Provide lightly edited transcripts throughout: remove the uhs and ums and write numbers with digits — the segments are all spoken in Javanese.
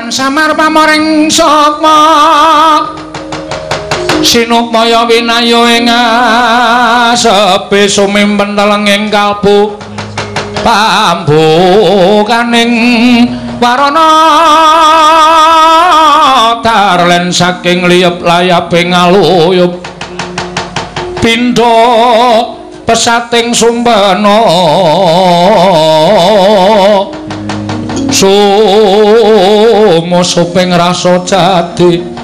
Sang Samar pamoring sukma sinupmaya winayu ing asepe sumimpen telenging kalbu pambukaning warana darlen saking liyep layaping aluyup pindha pesating sumbana sumusuping rasa jati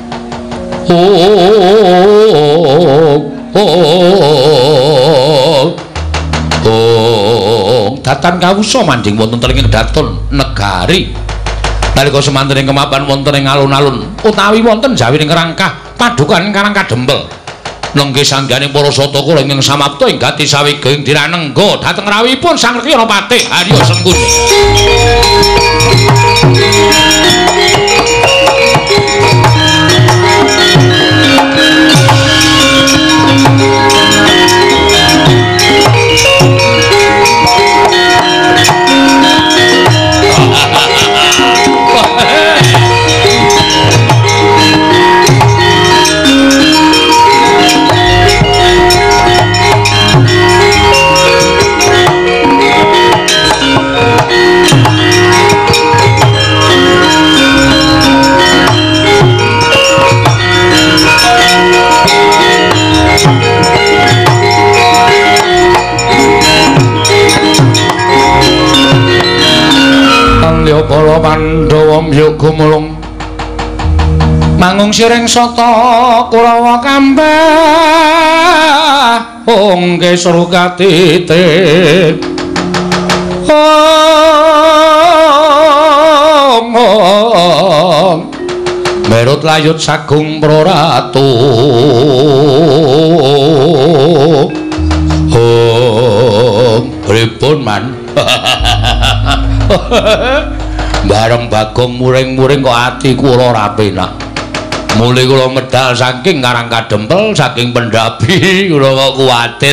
datan kawusa manjing wonten telinging daton negari nalika semanten ing kemapan wonten ing alun-alun utawi wonten jawining rangkah padukan karang kadempel nenggih sangganing para sataka ing samapta ing gati sawiga ing diranengga dhateng rawuhipun Sang Rekira Patih Harya Sengkuni. Para Pandhawa myuk gumulung mangung siring sata Kurawa kambah ongke surukatite merut layut sagung praratu pripun man bareng Bagong muring-muring kok ati kula ora penak. Mule kula medal saking Karang Kadempel, saking Pendapi, kula kok kuwatir.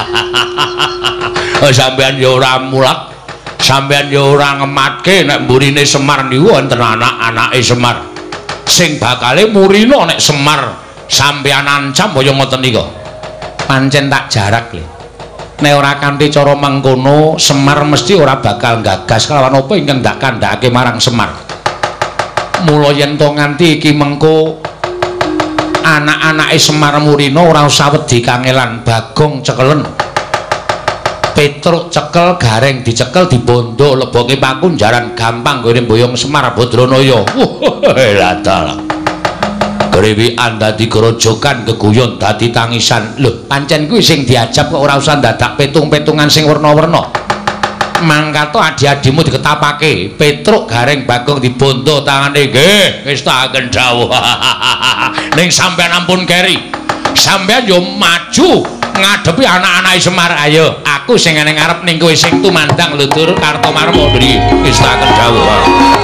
Sampeyan ya ora mulat, sampeyan ya ora ngematke nek mburine Semar niku wonten anak-anake Semar. Sing bakale murina nek Semar sampeyan ancam kaya ngoten nika. Pancen tak jarak lho. Nek ora kanthi cara mengkono Semar mesti ora bakal gagas kalawan apa ingkang ndak kandhake marang Semar. Mula yen to nganti iki mengko anak-anake Semar murina ora usah wedi kangelan Bagong cekelen. Petruk cekel, Gareng dicekel dibondo leboke pakunjaran gampang gone mboyong Semar Badranaya. Lah dalah. Grewikan dadi grojokan keguyon dadi tangisan. Lho, pancen kuwi sing diajab kok ora usah dadak petung-petungan sing werna-werna. Mangkato adi-adimu diketapake, Petruk Gareng Bagong dibondo tangane nggih, wis taken dawuh. Ning sampean ampun keri. Sampean yo maju ngadepi anak-anake Semar. Ayo, aku sing ning ngarep ning kowe sing tumandang lho Dur Kartomarma mriki. Wis taken dawuh.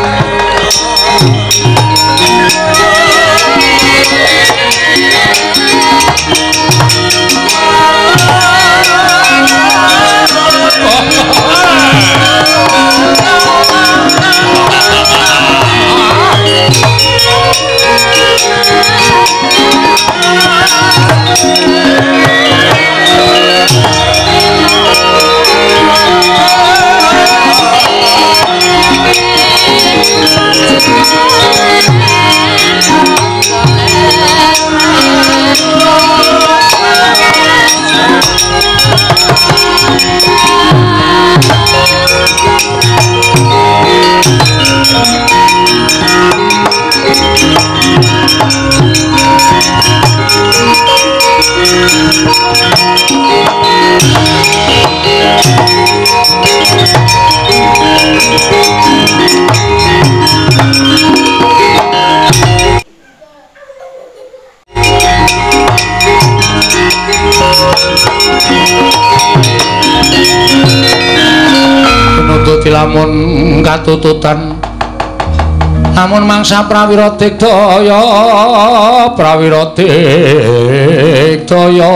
Penututi lamun katututan amun mangsa prawira digdaya prawira digdaya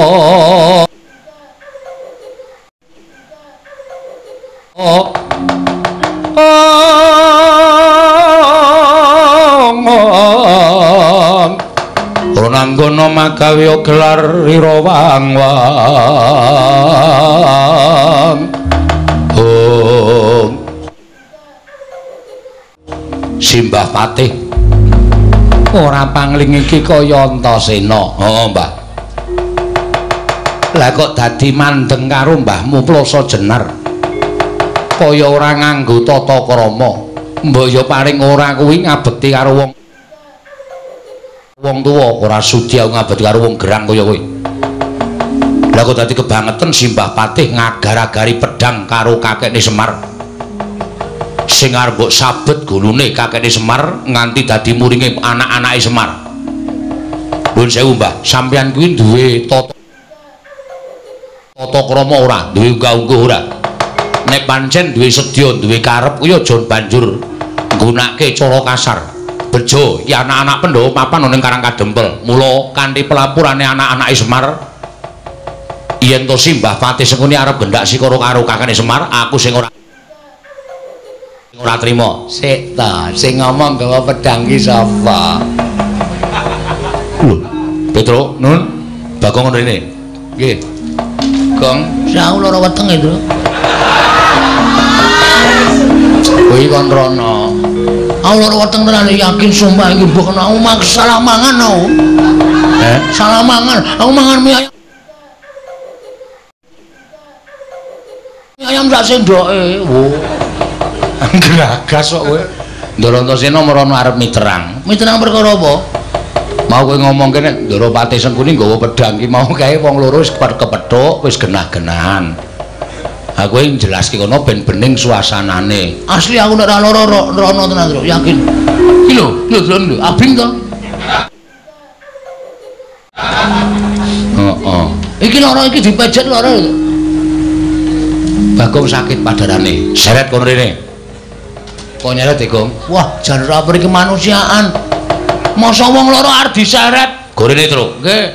Wibono magawe gelar Irawang Simbah Patih ora pangling iki kaya Antasena. Heeh, Mbah. Lah kok dadi mandeng karo mbahmu Plasa Jenar. Kaya ora nganggo tata krama. Mbok ya paling ora kuwi ngabekti karo wong tuwa, ora sudi aku ngabekti karo wong gerang kaya kowe. Lah kok dadi kebangetan Simbah Patih ngagar-agari pedhang karo kakekne Semar. Sing arep mbok sabet gulune kakekne Semar nganti dadi muringe anak-anake Semar. Nuwun sewu, Mbah, sampeyan kuwi duwe tata krama ora, duwe unggah-ungguh ora. Nek pancen duwe sedya, duwe karep kuwi aja banjur nggunakake cara kasar. Bejo, ya anak-anak Pandhawa papan ning Karang Kadempel. Mula kanthi pelapurane anak-anake Semar, yen to Simbah Patih sengkuni arep gendak sikara karo kakekne Semar, aku sing ora trima. Sik ta, sing ngomong gawa pedhang ki sapa? Lho, Petro, Nun, Bagong rene. Nggih. Gong, sawu lara weteng itu. Kuwi kon rono. Aku lara weteng tenan yakin sumpah iki mbok ana omah salah mangan aku. Salah mangan. Aku mangan mie ayam. Mie ayam sak sendoke. Wo. Geragas kok kowe. Ndara Antasena merono arep miterang. Miterang perkara apa? Mau kowe ngomong kene Ndara Patih Sengkuni nggawa pedhang ki mau kae wong loro wis kepethuk wis genah-genahan. Ha kowe njelaske kono ben bening suasanane. Asli aku nek ora lara rono tenan, Tru, yakin. Iki lho, abring to. Heeh. Iki lara iki dipejet lara. Bagong sakit padarane. Seret kono rene. Kok nyeret e, Gong? Wah, jan ora mriki kemanusiaan. Masa wong lara arep diseret. Gorene, Tru. Nggih.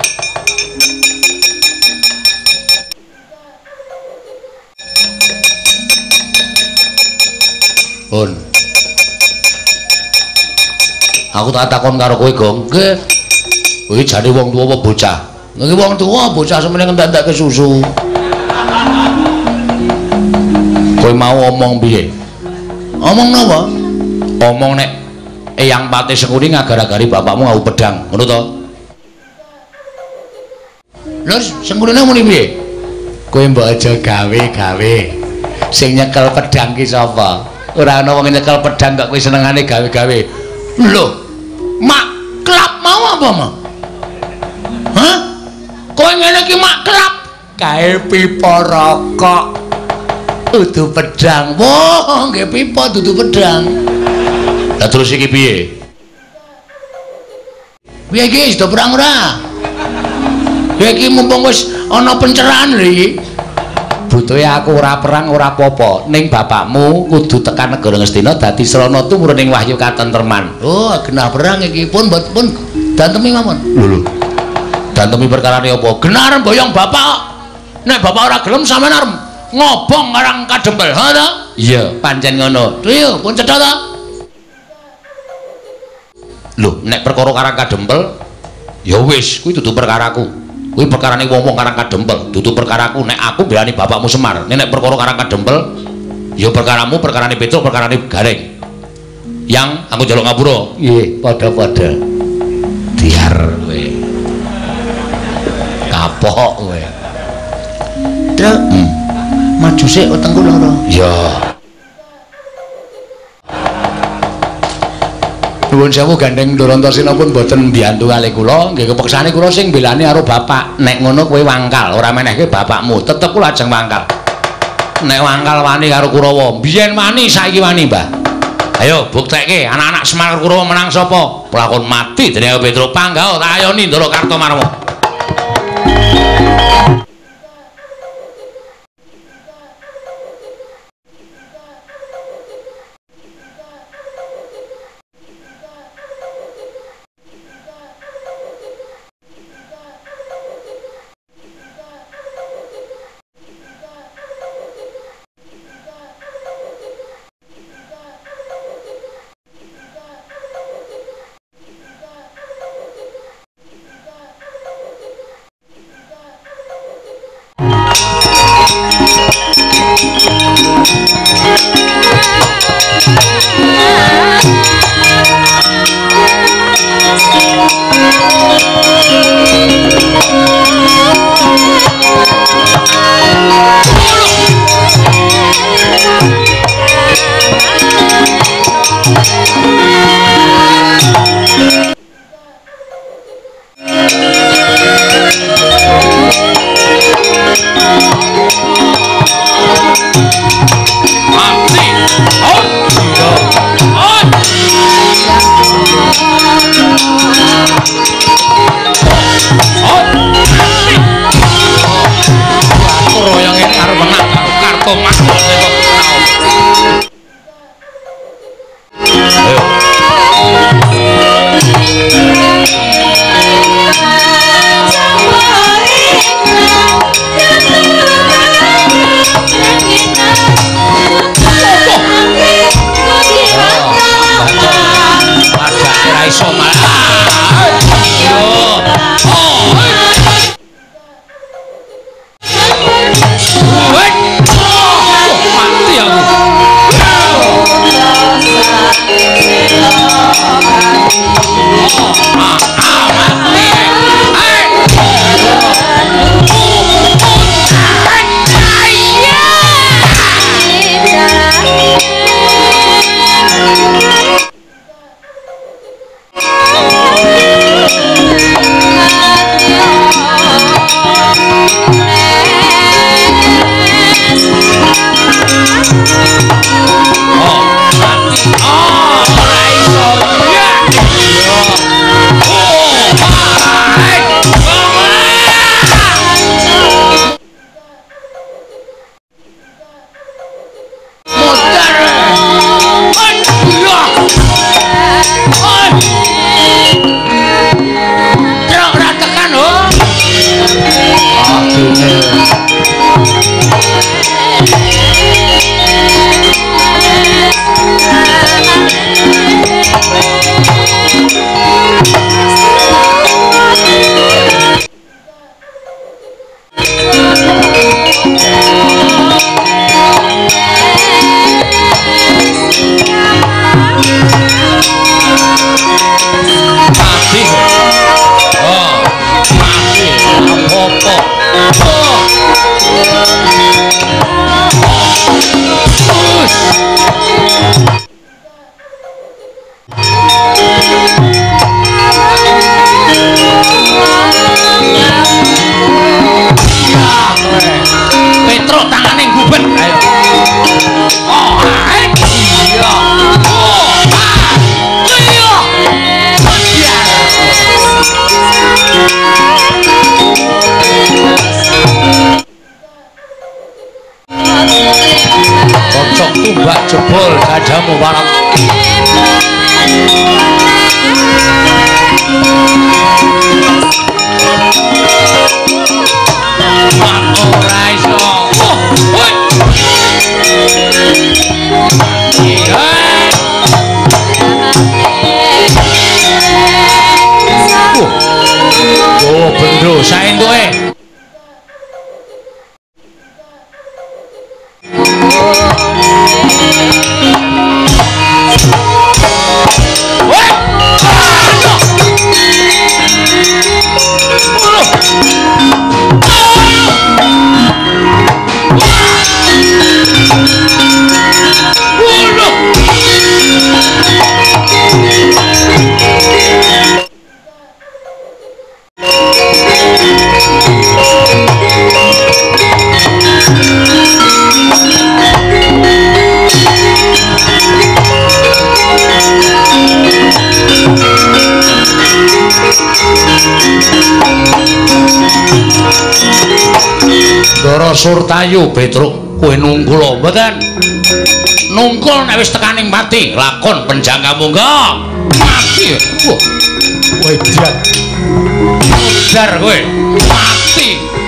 Pun. Aku tak takon karo kowe, Gong. Nggih. Kuwi jane wong tuwa apa bocah? Nggih wong tuwa, bocah semene ngentek-entek susu. Kowe mau omong piye? Omong napa? Omong nek Eyang Patih Sengkuni ngagar-agari bapakmu ngau pedhang, ngono to? Lho, Sengkunine muni piye? Kowe mbok aja gawe-gawe. Sing nyekel pedhang ki sapa? Ora ana wong nyekel pedhang kok kowe senengane gawe-gawe. Lho, mak klap mau apa, Mak? Hah? Kowe ngene iki mak klap? Kae pipa rokok. Dudu pedhang. Wah, nggih pipa dudu pedhang. Lah terus iki piye? Piye iki sudah perang ora? Ya iki mumpung wis ana pencerahan lho iki. Butuhe aku ora perang ora apa-apa, ning bapakmu kudu tekan negara Ngastina dadi srana tumurun ing wahyu katentreman. Oh, genah perang iki pun dantemi mawon. Lho. Dantemi perkarane apa? Genah boyong bapak. Nek bapak ora gelem sampean arep ngobong Karang Kadempel, ha ta? Iya, pancen ngono. Yo, pun cedhak ta? Lho, nek perkara Karang Kadempel, ya wis, kuwi dudu perkaraku. Kuwi perkarane wong-wong Karang Kadempel, dudu perkaraku. Nek aku belani bapakmu Semar, nek perkara Karang Kadempel, ya perkaramu, perkarane Petruk, perkarane Gareng. Yang aku njaluk ngapura. Nggih, padha-padha. Diar kowe. Kapok kowe. Truk. Maju sik wetengku loro. Ya. Nuwun sewu gandeng Ndara Antasena pun boten mbiyantu kalih kula, nggih kepeksane kula sing mbelani karo bapak. Nek ngono kowe wangkal, ora menehke bapakmu, tetep kula ajeng wangkal. Nek wangkal wani karo Kurawa, biyen wani saiki wani, Mbah. Ayo buktekke anak-anak Semar Kurawa menang sapa? Pelakon mati dening Petruk Panggao tak ayoni Ndara Kartomarma. Tumbak jebol jajamu warak ora iso bendro saentuke Dara Surtayu Petruk kowe nungkul mboten nungkul nek wis tekaning mati lakon penjangga monggo mati wah wedang mudar kowe mati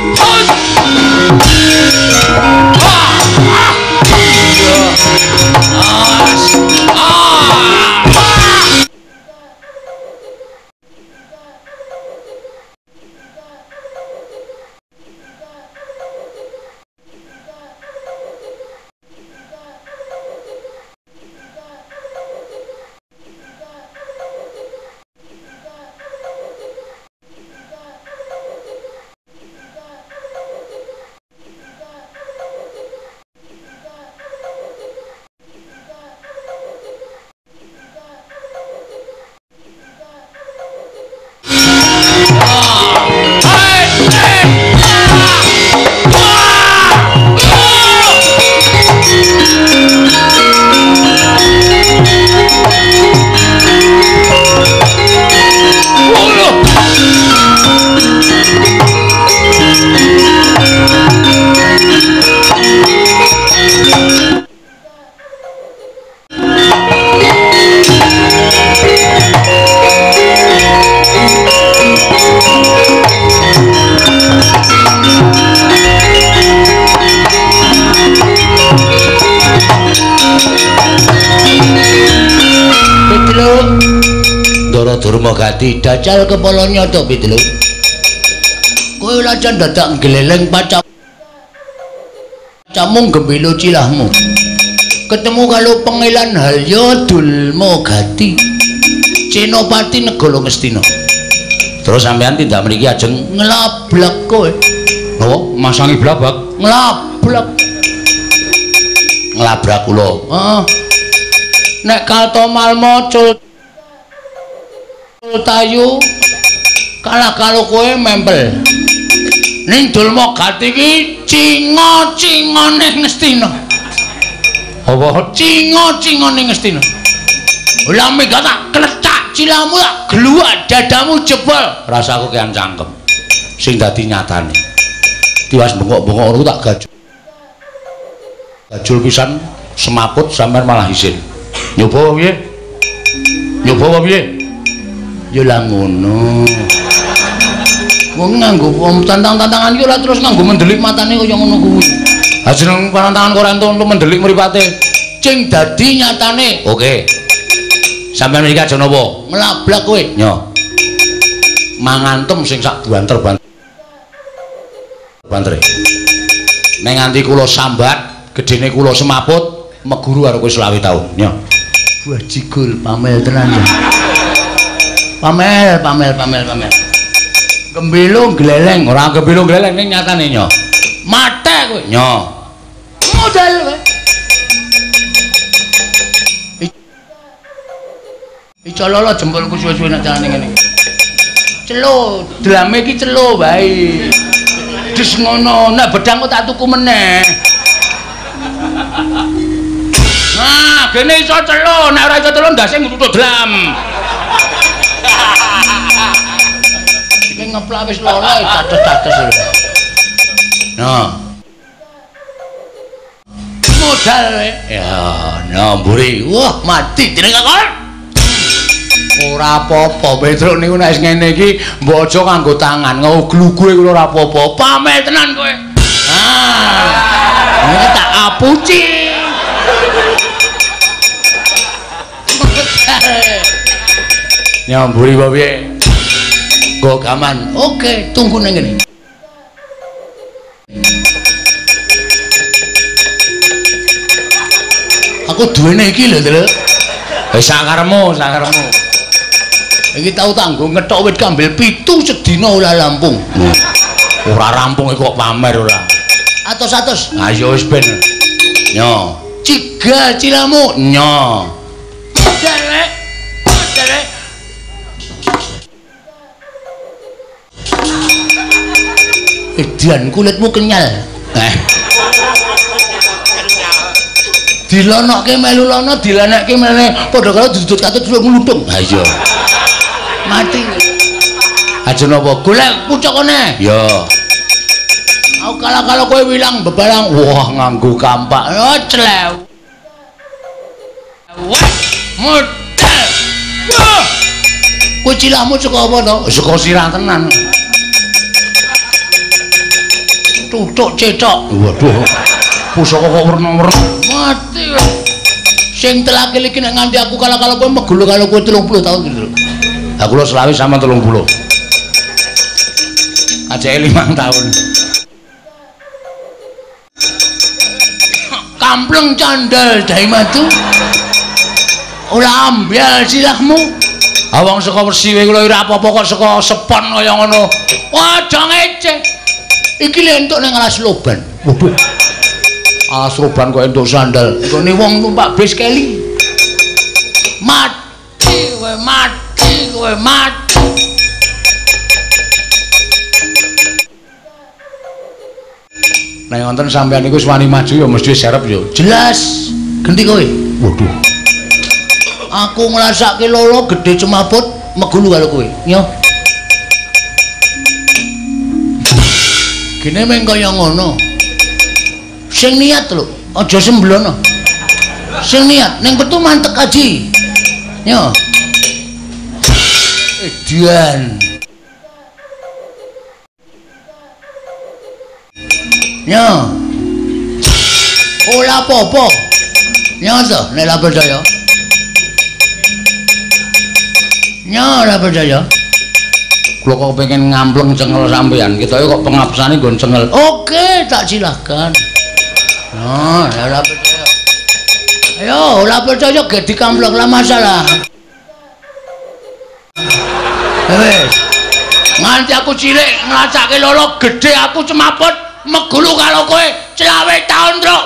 Durmagati dacal kepala nyata pitelu kowe lajan dadak gleleng pacamung gembilo cilahmu ketemu karo pengelan Halya Durmagati Cenopati Negara Ngastina terus sampean tindak mriki ajeng nglablek kowe apa masangi blabak nglabrak kula nek Kaltomal Macul Tayu kalah karo kowe mempel ning Durmagati iki cinga-cingane Ngastina apa cinga-cingane Ngastina Lah minggat tak kletak cilamu tak gluwak dadamu jebol. Rasaku kean cangkem. Sing dadi nyatane. Tiwas bengok-bengok ngono tak gajul. Gajul pisan semaput sampean malah isin. Nyoba piye? Nyoba piye? Ya lah ngono. Wong nganggo tantang-tantangan iki ora terus nganggo mendelik matane kaya ngono kuwi. Ha jeneng pantangan kok ora entuk mendelik mripate. Cing dadi nyatane. Oke. Sampeyan iki aja napa? Mlablak kowe. Nyo. Mangantem sing sak banter-banter. Bantre. Ning nganti kula sambat, gedene kula semaput, meguru karo kowe 20 taun. Nyo. Buah jigul pamel tenan ya. Pamel. Gembelung gleleng, ora gembelung gleleng ning nyatane nyo. Mate kowe. Nyo. Modal kowe. Icololo jempolku suwe-suwe nek carane ngene. Celo, drame iki celo wae. Dis ngono, nek bedang kok tak tuku meneh. Nah, gene iso celo, nek ora iso celo ndase ngutut dlam. Iki ngeplak wis loro cates-cates lho. Nah. Modal ya, nyamburi. Wah, mati jeneng kakon. Ora apa-apa, Petruk niku nek ngene iki mbok aja kanggo tangan, nggo glugue kuwi ora apa-apa. Pamel tenan kowe. Ini tak apuci. Nyamburi apa piye? Nggo gaman. Oke, tunggu ning ngene. Aku duwene iki lho, Nduk. Wis sakaremu. Iki tau tanggo ngethok wit kambil 7 sedina ora rampung. Ora rampung kok pamer ora. Atos. Ayo wis ben. Nyo. Cigal cilamu. Nyo. Derek. Edian kulitmu kenyal. Dilonokke melu lono, dilanekke meneh padha karo dudut katut ngluthung. Ha iya. Mati. Aja napa golek pucukane. Ya. Aku kala-kala kowe wilang bebarang, wah nganggo kampak. Oh clew. Wah, modal. Wah. Kowe cilahmu saka apa to? Saka sirah tenan. Tutuk cetok. Waduh. Pusaka kok werna-werna. Mati. Sing telake iki nek nganti aku kala-kala kowe megulu karo kowe 30 tahun gitu. Aku lho 20 sama 30. Ajake 5 tahun. Kampleng candal dai matu. Ora ambyal silahmu. Awang saka wesi kowe ora apa-apa kok saka sepon kaya ngono. Aja ngeceh. Iki lho entuk nang alas loban. Waduh. Alas loban kok entuk sandal. Kene wong numpak bis keli. Mati kowe mati. Kowe mati. Nek wonten sampeyan niku wani maju ya mesti serep ya. Jelas. Genti kowe. Waduh. Aku ngrasake lolo gedhe cemaput megulu karo kowe. Yo. Gene meng kaya ngono. Sing niat lho, aja semblono. Sing niat ning petu mantek aji. Yo. Edian. Nyo. Ora apa-apa. Nyo to, nek ora percaya. Nyo ora percaya. Kula kok pengen ngampleng cengel sampean, ketoke kok pengabsane nggon cengel. Oke, tak silahkan. Nah, ora percaya. Ayo, ora percaya ge dikampleng lah masalah. Wes. Nganti aku cilik nglacake lolo gedhe aku cemaput megulu karo kowe 20 taun, Truk.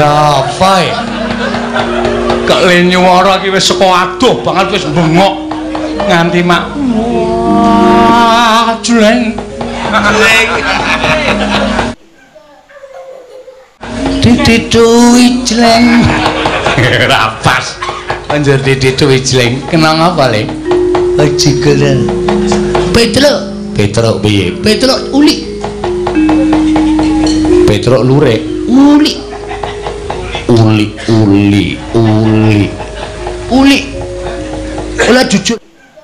Apa ya? Kok le nyuwara iki wis saka adoh banget wis bengok nganti mak. Wah, juleng. Dididui jeleng. Rapas. Anjir dididui jeleng. Kenang apa le? Ojigel. Petruk piye? Petruk uli. Petruk lurek. Uli. Olah jujur.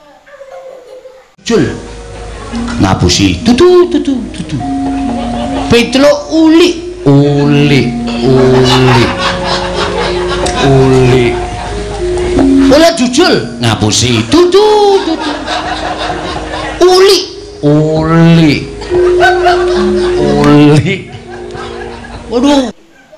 Jul. Ngapusi. Tutu. Petruk uli. Olah jujul. Ngapusi. Tutu. Uli. Waduh.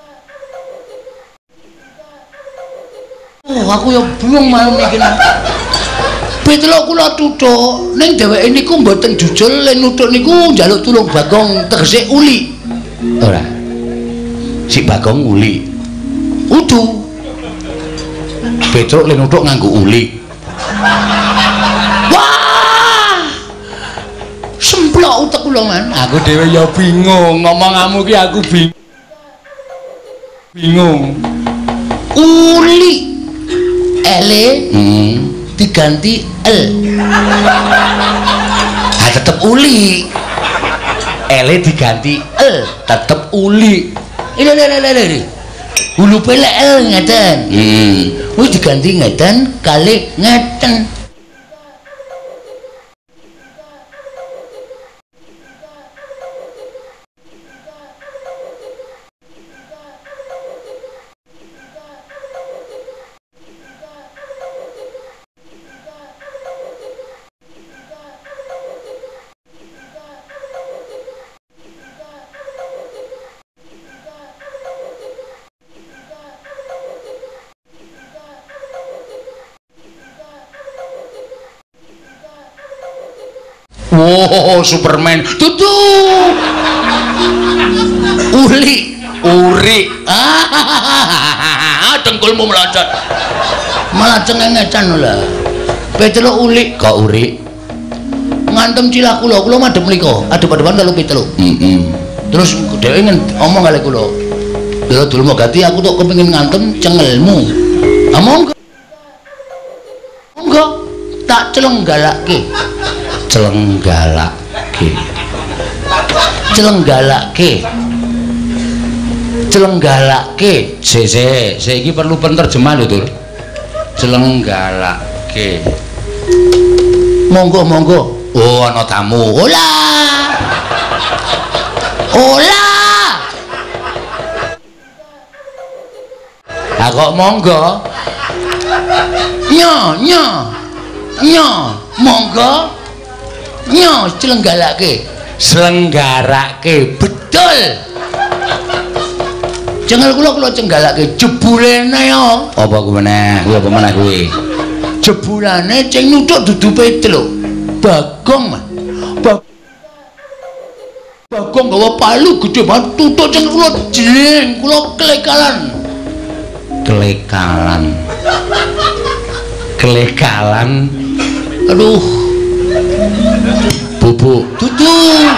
Aku ya bingung malam iki. Petruk kula tuthuk ning dheweke niku mboten jujul len nuthuk niku njaluk tulung Bagong tegese uli. Ora. Si Bagong uli. Udu. Petruk len nuthuk nganggo uli. Wah! Semplok utek kula man. Aku dhewe ya bingung ngomonganmu ki aku bingung. Uli. Ele diganti L. Tetep uli. Ele diganti L, tetep uli. Ini. Hulu pelek L ngeten. Wis diganti ngeten kali ngeten. Oh, Superman. Tutu. Uri. Dengkulmu melocot. Malah cengengecan lah. Petruk uli, kok uri. Ngantem cilah kula madhep mriko, adep-adepan karo Petruk. Terus dhewe ngomong kali kula. Dulu Mogati aku tok kepengin ngantem cengelmu. Monggo. Tak celenggalake. Saya ini perlu penerjemah lho Tur. Celenggalake. Monggo. Oh, ana tamu. Ola. Kok monggo. Nyo. Monggo. Nyo selenggarake betul. Jangan kula cenggalake jebulene yo. Apa meneh? Kuwi apa meneh kuwi? Jebulane sing nuthuk dudu Petruk. Bagong. Bagong gawa palu gede banget tuthuk sing kula jling, kula klekalan. Aduh. Bubuk. Tutu.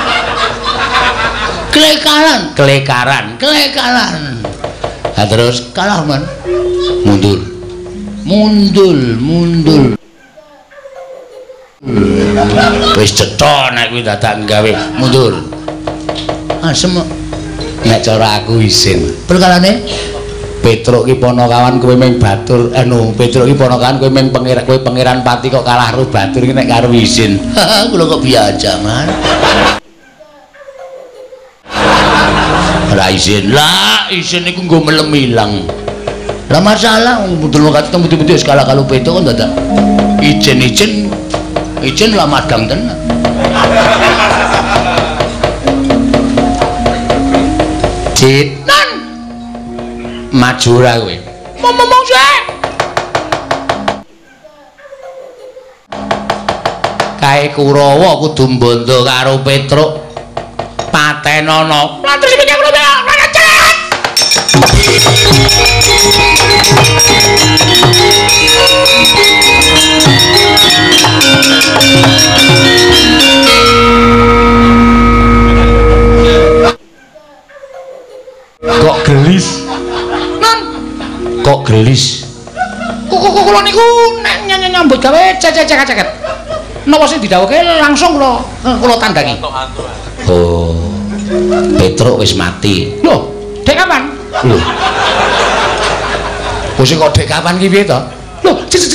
Klekaran. Nah, terus kalah man. Mundur. Wis cetha nek kuwi dadak gawe mundur. Asem nek cara aku isin. Perkarane Petruk ki ponokawan kowe meng batur Petruk ki ponokawan kowe meng pangeran pati kok kalah karo batur iki nek karo isin. Kula kok biasa man. Ora isin iku nggo melem ilang. Lah masalah mudul kate tembu-tembu wis kalah karo Petruk kan dadak ijen lah madang tenan. Cinan maju ra kowe. Ngomong sih. Kae Kurawa kudu mbondo karo Petruk. Patenana. Lah terus piye kula Kok gelis? Non. Kok gelis? Kula niku nek nyambut gawe cecek-ceket. Napa sing didhawuhke langsung kula tandangi. Oh. Petruk wis mati. Lho, dek kapan? Lho. Wis kok dek kapan ki piye to? Lho,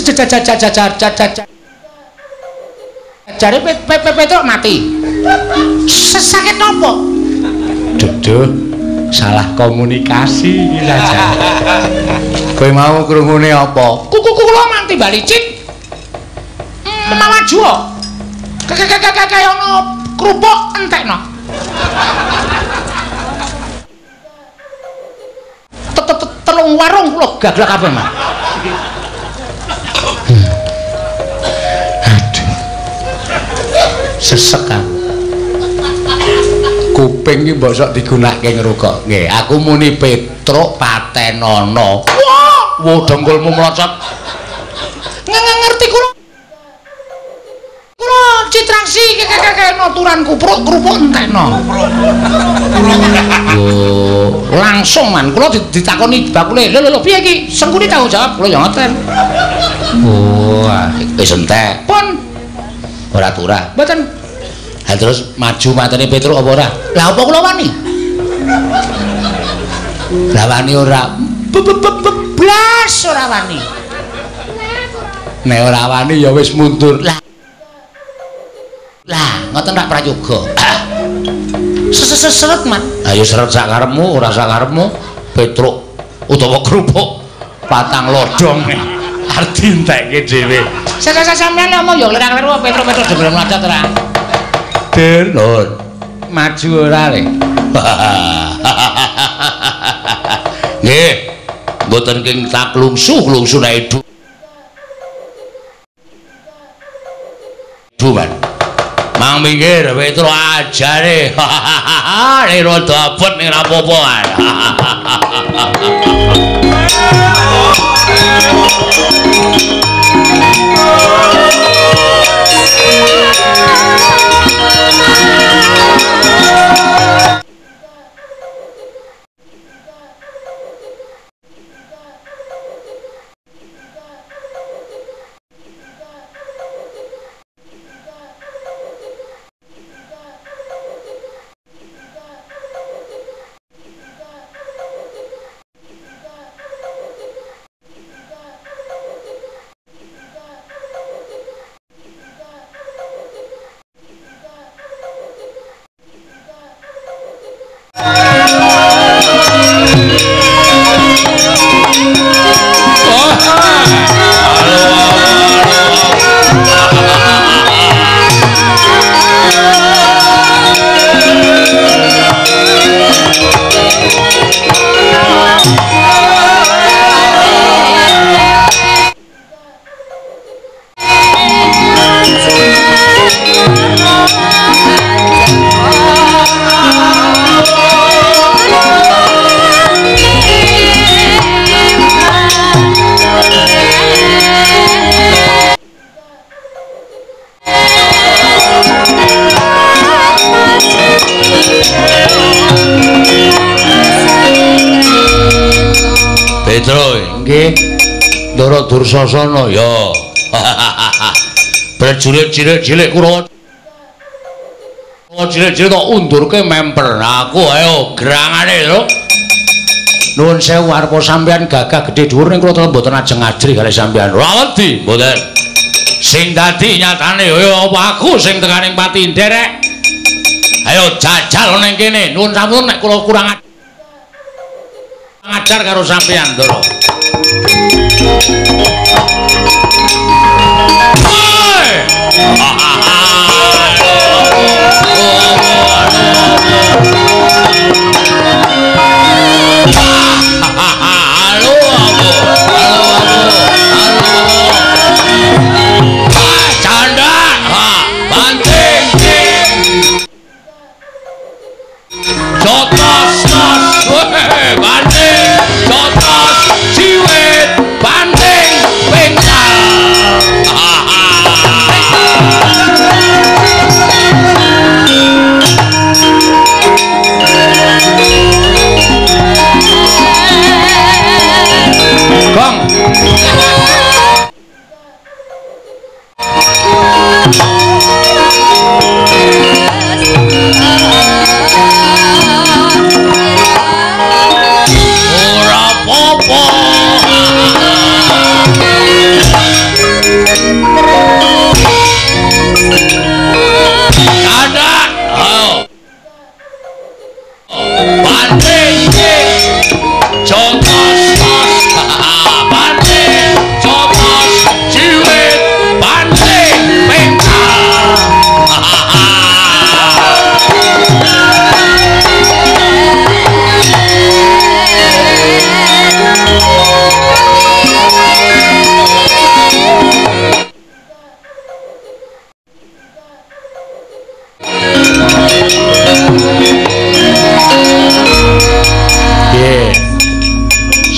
jare Petruk mati. Sakit napa? Duduh, salah komunikasi iki saja. Kowe mau krungune apa? Kula manti balicik. Mawaju kok. Kaya ono krupuk entekno. Telung warung kula gaglak kabeh, Mas. Aduh. Sesek kan. Kuping iki mbok sok digunakake ngrokok. Nggih, aku muni Petruk Patenono. Wah, wo dengkulmu mlocot. Ngerti kula. Kula citrasi kaya noturan krupuk entekno. Yo, langsung man kula ditakoni bakule. Lho piye iki? Sengkuni tanggung jawab kula ya ngoten. Oh, wis entek. Pun Ora turah. mboten. Ha terus maju matene Petruk apa ora? Lah apa kula wani? Lah wani ora. Blas ora wani. Nek ora wani ya wis mundur. Lah ngoten rak prayoga. Seret man. Ayo seret sak karepmu, ora sak karepmu. Petruk utawa kerupuk patang lodong. Arti entekke dhewe. Sampeyan ngomong ya lera-lera Petruk jebul mlacot ora. Denun. Maju ora le. Nggih. Mboten king tak klungsu nek edu. Duman. Mang minggir Petruk ajare. Nek rada abot ning rapopo. Petruk nggih Ndara Dursasana ya prajurit cilik-cilik Kurawa cilik-cilik tok undurke memper aku ayo gerangane lho nuwun sewu arepa sampeyan gagah gedhe dhuwur ning kula mboten ajeng ajri kalih sampeyan ora wedi mboten sing dadi nyatane ya apa aku sing tekaning pati nderek ayo jajal ning kene nuwun sampun nek kula kurang ngajar karo sampeyan Ndara. Banting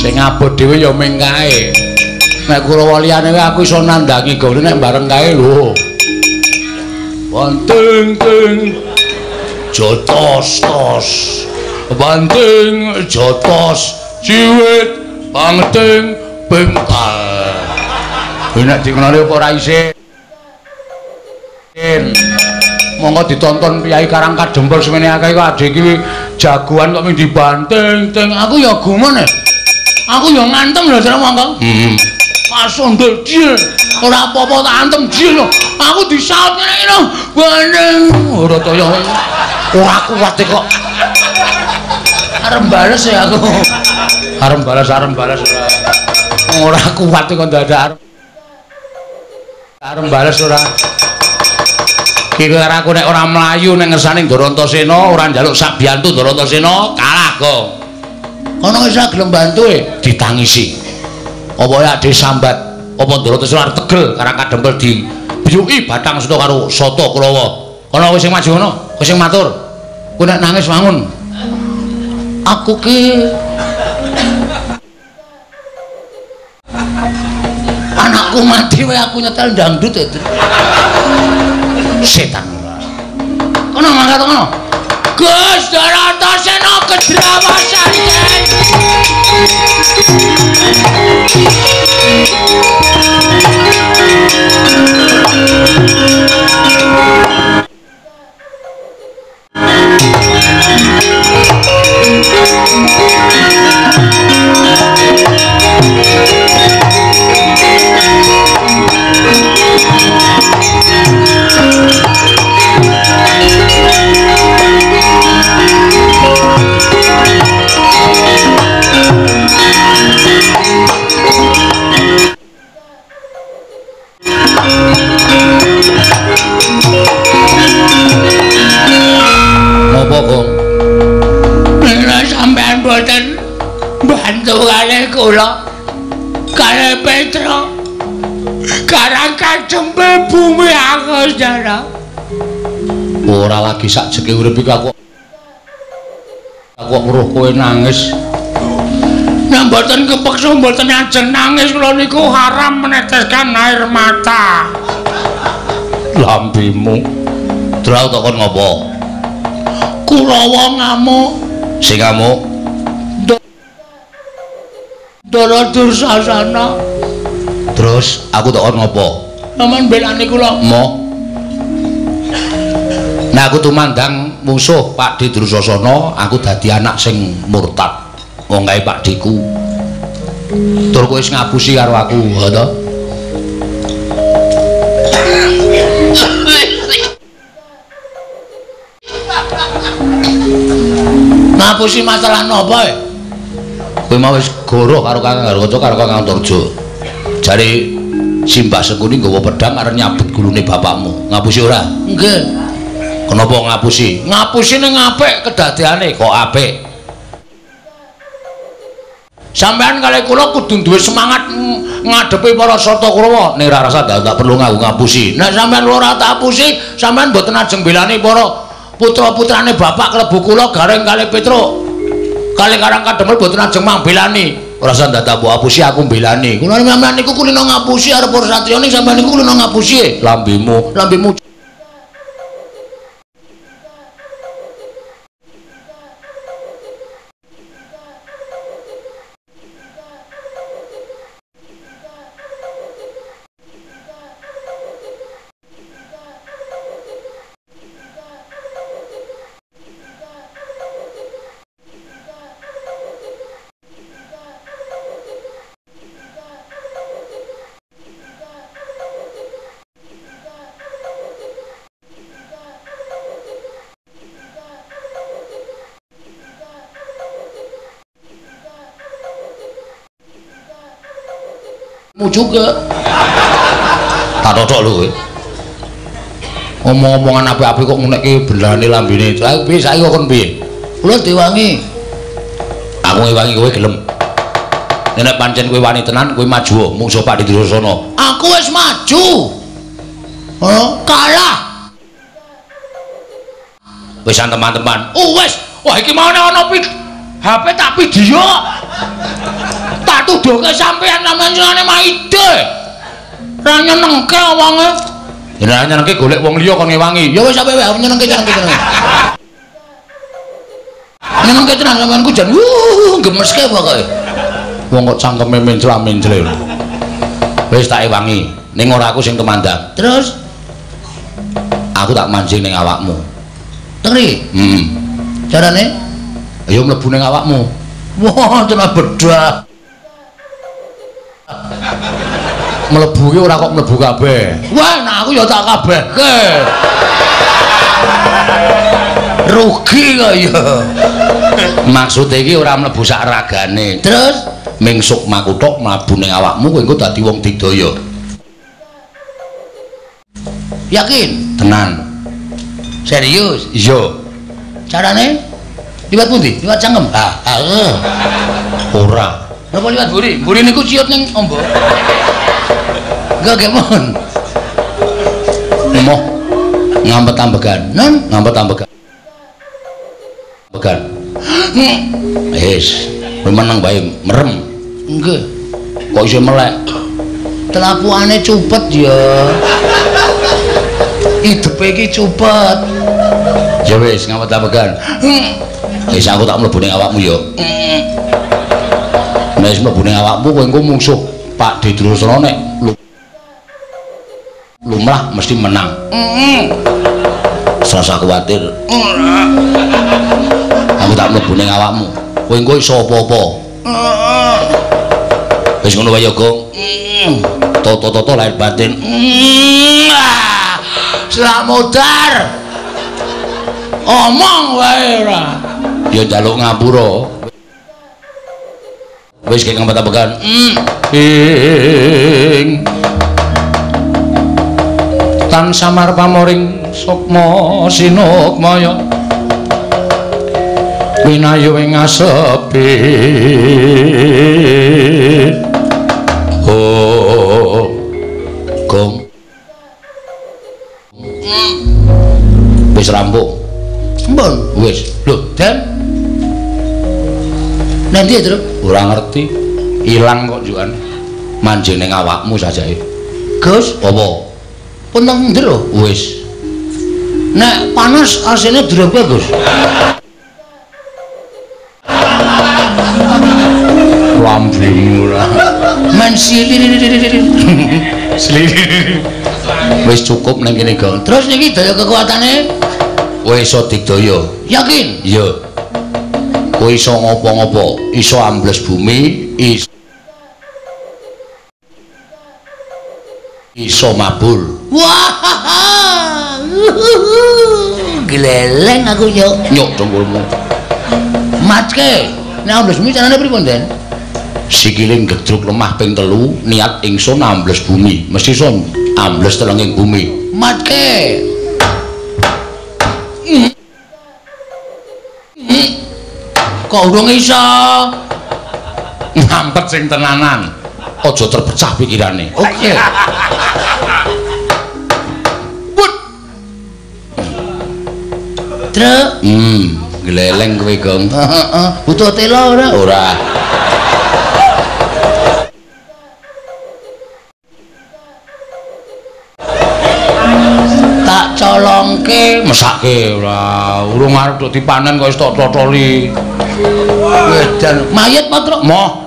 Sing abot dhewe ya ming kae. Nek Kurawa liyane aku iso nandangi gone nek bareng kae lho. Banting ting jotos tos. Banting jotos ciwit banting bengkal. Nek dikenali apa ora isin. Monggo ditonton Piyai Karangkadempel semene akeh kok adhe iki jagoan kok ming dibanting ting. Aku ya gumun. Aku ya ngantem lho cara monggo. Asondel jil. Ora apa-apa tak antem jil lho. Aku disaut ngene iki lho. Bandeng. Ora kaya ora kuat kok. Arep bales ya aku. Arep bales ora kuat kok dadak. Arep bales ora. Kira aku nek ora mlayu ning ngersane Ndarantasena ora njaluk sak biyantu Ndarantasena kalah kok. Kono wis gelem bantu ditangisi. Apa ya ade sambat apa Ndarantasena arep tegel Karangkadempel di biyuki Bathang Seta karo Sata Kurawa. Kono wis sing maju ngono, wis sing matur. Ku nek nangis wangun. Aku ki anakku mati wae aku nyetel dangdut itu. Setan. Kono mangkat kono. Gus Ndarantasena kedrawasan. Bantu kalih kula kalih Petra Karangkadempel bumi Angasara. Ora lagi sakjeke urip iki aku weruh kowe nangis. Nek mboten kepeksa mboten ajeng nangis kula niku haram meneteskan air mata. Lambimu draw takon ngopo? Kurawa ngamuk. Sing ngamuk Ndara Dursasana. Terus aku takon ngopo? Sampeyan belani kula. Mo. Nah aku tumandang musuh Pak Di Dursasana, aku dadi anak sing murtad. Wong kae Pak Diku. Tur kowe wis ngapusi karo aku, ha to? Ngapusi masalah napa? Kowe mau wis goroh karo Kakang Garwaca karo Kakang Antarja. Jare Simbah Sekuni nggawa pedhang arep nyabut gulune bapakmu. Ngapusi ora? Nggih. Kenapa ngapusi? Ngapusi ning apik kedadeane kok apik. Sampeyan kalih kula kudu duwe semangat ngadepi para Sata Kurawa. Ning ra rasa tak perlu ngapusi. Nek sampeyan ora tak apusi, sampeyan mboten ajeng belani para putra-putrane bapak klebu kula Gareng kalih Petruk. Kali Karangkadempel boten ajeng mambelani. Ora usah dadak mbok apusi aku mbelani. Kula sampeyan niku kulino ngapusi arep para satriya ning sampeyan niku kulino ngapusi. Lambimu juga tak cocok lho kowe. Omong-omongan apik-apik kok ngenekke belane lambene. Piye saiki kok piye? Kula diwangi. Aku ngewangi kowe gelem. Nek pancen kowe wani tenan kowe maju musuh Pak Di Dursasana. Aku wis maju. Kalah. Wis teman-teman. Wis. Wah iki mau ana HP tak video. tuduhke sampean senengane Maide. Ra nyenengke wonge. Yen nyenengke golek wong liya kon ngewangi. Ya wis sampe wae nyenengke tenan. Nyenengke tenan sampeanku jan gemeske pokoke. Wong kok cangkeme mencla-mencle. Wis tak ewangi, ning ora aku sing temandang. Terus aku tak mancing ning awakmu. Tengri? Carane? Ayo mlebu ning awakmu. Wah, tenan bedah. Mlebu ki ora kok mlebu kabeh. Wah, nah aku ya tak kabehke. Rugi kok ya. Maksud iki ora mlebu sak ragane. Terus ming sukmaku tok mlebu ning awakmu kowe engko dadi wong digdaya. Yakin? Tenan. Serius? Iya. Carane? Liwat pundi? Liwat cangkem? Ora. Napa liwat mburi? Mburi niku ciut ning ombo. Enggak gemon. Emoh ngampet ambegan. Non ngampet ambegan. Ambegan. Wis, kowe meneng bae merem. Nggih. Kok iso melek? Telakuane cupet ya. Hidupe iki cupet. Ya wis ngampet ambegan. Wis aku tak mlebu ning awakmu ya. Nek wis mlebu ning awakmu kowe engko mungsuh Pak Dedrusna nek lumrah mesti menang. Rasa kuwatir. Aku tak mlebu ning awakmu. Kowe engko iso apa-apa. Wis ngono wae ya, Gong. Toto-toto lahir batin. Slamodar. Omong wae ora. Ya njaluk ngapura. Wis kek ngempet-empetan. Ing tan samar pamoring sukma sinukmaya winayu ing asepi Gong wis rampung Mbon wis lho Dan nanti terus ora ngerti ilang kok jukan manjing ning awakmu sajake Gus apa pun nang ndero wis nek panas asine drope Gus lambemu ora men silir wis cukup ning kene Gong terus niki daya kekuatane wis iso digdaya yakin iya kowe iso ngopo-ngopo iso ambles bumi iso mabul wah geleleng aku nyuk dongkulmu matke nek ambles bumi carane pripun Den sikile gedruk lemah ping 3 niat ingsun ambles bumi mesti iso ambles telenging bumi matke kok urung iso ngampet sing tenanan aja terpecah pikirane oke but truk gleleng kowe Gong butuh telo ora ora tak colongke mesake ora urung arep tok dipanen kok wis tok totoli wedan mayit apa truk moh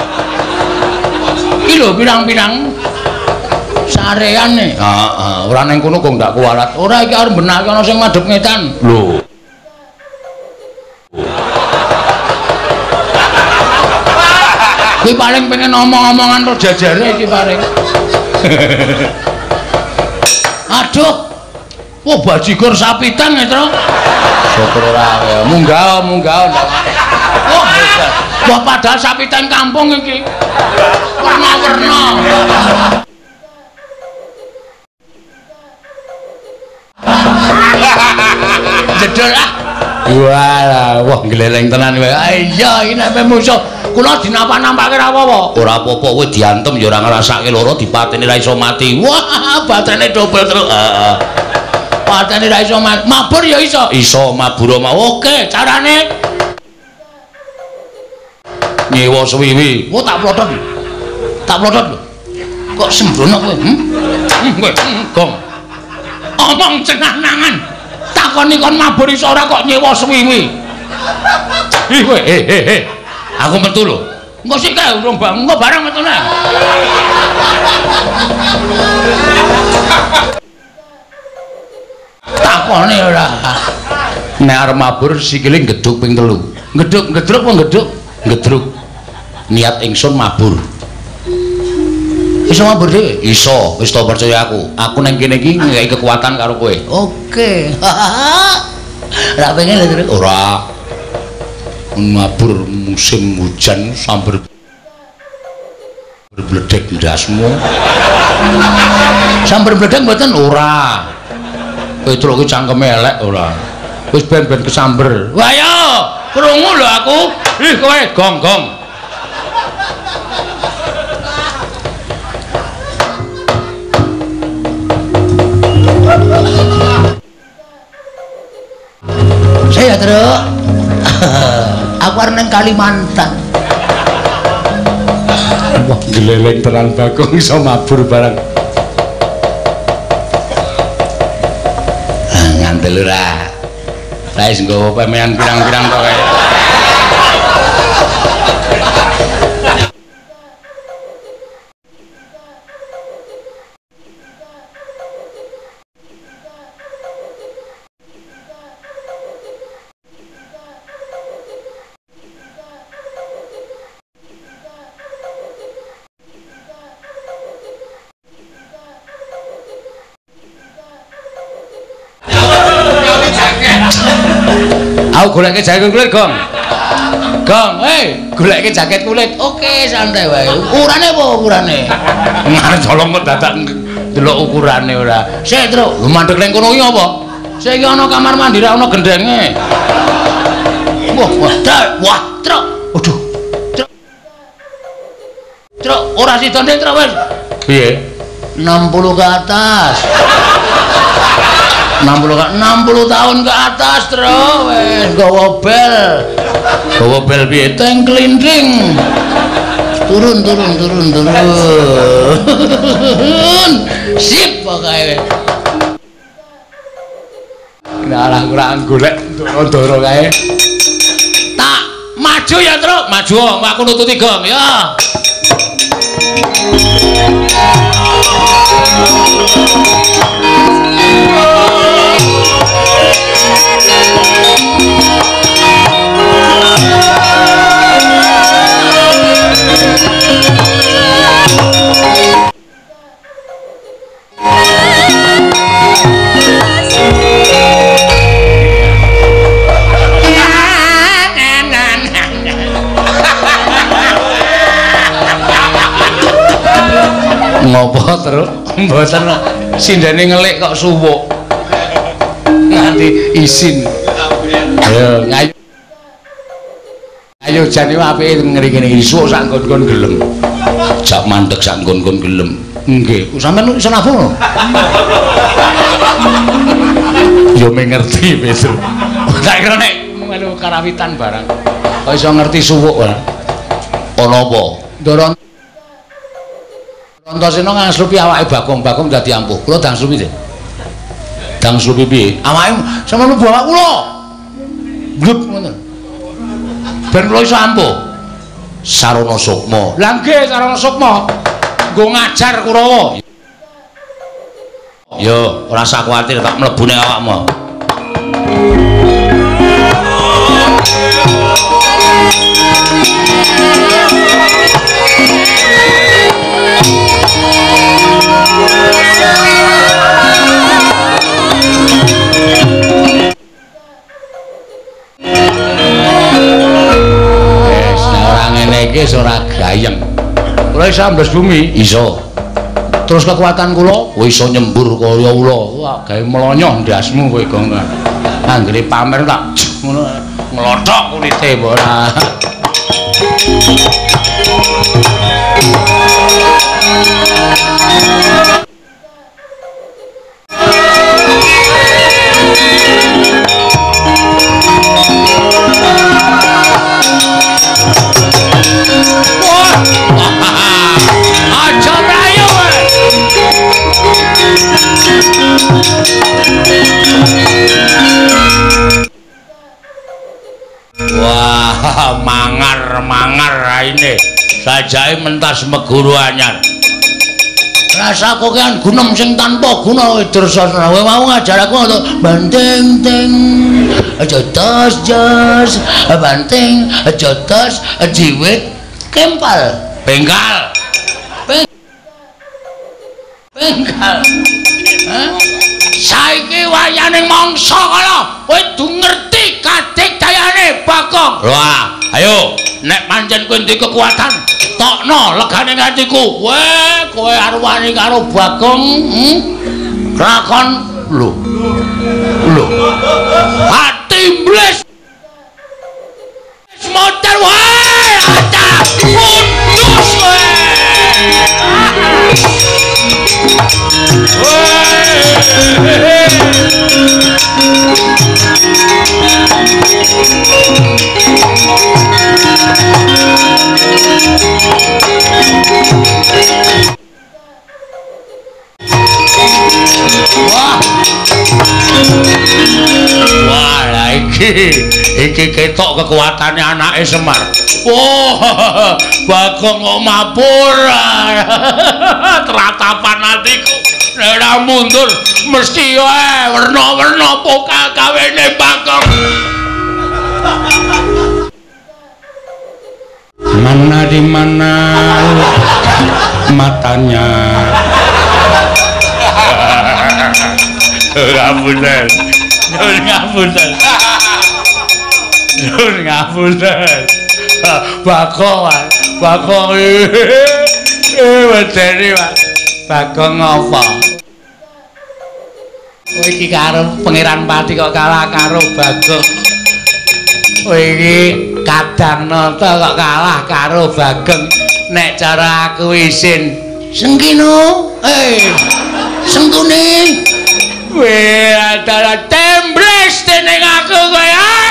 iki lho pirang-pirang sareane heeh ora ning kono kok ndak kualat ora iki arep benake ana sing madhep ngetan lho kuwi paling pengen omong-omongan ro jajare iki paling aduh wah bajigur sapitan ya Tro syukur ora ya munggah wah hebat wah padahal sapitan kampung iki warna-warna jedol wah gleleng tenan wae iya iki nek musuh kula dinampak-nampake ra apa-apa ora apa-apa kowe diantem ya ora ngrasake lara dipateni ra iso mati wah batene dobel terus heeh patene ra iso mabur ya iso mabur mau oke carane nyewa suwiwi. Oh tak plotot. Tak plotot lho. Kok sembrono kowe? Kowe Gong. Omong cenah-nangan. Takoni kon mabur iso ora kok nyewa suwiwi. Ih kowe, aku metu lho. Engko sik kae urung engko barang metune. Takone ora. Nek arep mabur sikile gedhuk ping 3. Gedhuk apa gedhuk? Gedruk. Niat ingsun mabur. Iso mabur dhewe? Iso, wis to percaya aku. Aku nang kene iki nggawe kekuatan karo kowe. Oke. Ora pengen lho, Tru. Ora. Mabur musim hujan sambar berbledek ndasmu. Sambar bledek mboten Ora. Petruk ki cangkeme elek ora. Wis ben-ben kesamber. Wah yo, krungu lho aku. Ih kowe gong-gong. Saya Truk. Aku arep nang Kalimantan. Wah, geleleng tenan Bagong iso mabur barang. Ngandel ora. Lah wis nggawa pemean pirang-pirang to kae. Aku goleke jaket kulit, Gong. Gong, goleke jaket kulit. Oke, santai wae. Ukurane apa ukurane? Ngarep colong kok dadak delok ukurane ora. Sik, Truk. Lu mandek ning kono iki apa? Sik iki ana kamar mandi ra ana gendenge. Wah, Truk. Waduh. Truk, ora sidone Truk wis. Piye? 60 ke atas. 60 tahun ke atas Truk wis gawa bel. Gawa bel piye? Teng klinding. Turun. Sip pokoke. Nah, kurang golek ndoro kae. Tak maju ya, Truk. Maju, aku nututi Gong ya. Ngopo terus? Mboten sindene ngelik kok suwuk. Nganti isin. Ayo, ayo. Ayo jane apike ngene-ngene iso sak nggon-nggon gelem. Jak mandeg sak nggon-nggon gelem. Nggih, sampean iso nabung. Yo mengerti Petru. Tak kira nek melu karawitan barang. Kok iso ngerti suwuk ora? Ana apa? Ndoro Antasena ngangslupi awake Bagong dadi ampuh. Kula dang slupi sih. Dang slupi piye? Awake sampeyan mlebu awak kula. Gleb ngoten. Ben kula iso ampuh. Sarana Sukma. Lah nggih Sarana Sukma. Nggo ngajar Kurawa. Yo, ora usah kuwatir tak mlebune awakmu. Iki ora gayeng. Kula iso ambles bumi, iso. Terus kekuatan kula iso nyembur kaya ula. Wah, gawe melonyoh ndasmu kowe Gong. Anggere pamer tak ngono nglothok kulite ora. Mangar raine. Sajae mentas meguru anyar. Rasa kokean gunem sing tanpa guna Dursana. Kowe mau ngajar aku untuk banting ting. Aja tos jos, banting, aja tos jiwit kempal. Bengkal. Bengkal. Saiki wayane mangsa kala kowe du ngerti kadikdayane Bagong. Wah, ayo nek pancen kowe ndek kekuatan tokno legane atiku. Weh, kowe arwani karo Bagong. Rakon lho. Ati iblis. Motor wae, ada kudus wae. Wah, iki ketok kekuatane anake Semar. Oh, Bagong kok mabur. Teratapan atiku. Nek ora mundur mesti wae werna-werna pokal gawene Bagong. Mana di mana matanya? Ngapunten. Ngapunten. Bagong wedeni Pak. Bagong apa? Kowe iki karo Pangeran Pati kok kalah karo Bagong. Kowe iki Kadangnoto kok kalah karo Bagong. Nek cara aku isin Sengkino, Sengkune. Weh, adalah tembres dening aku kowe.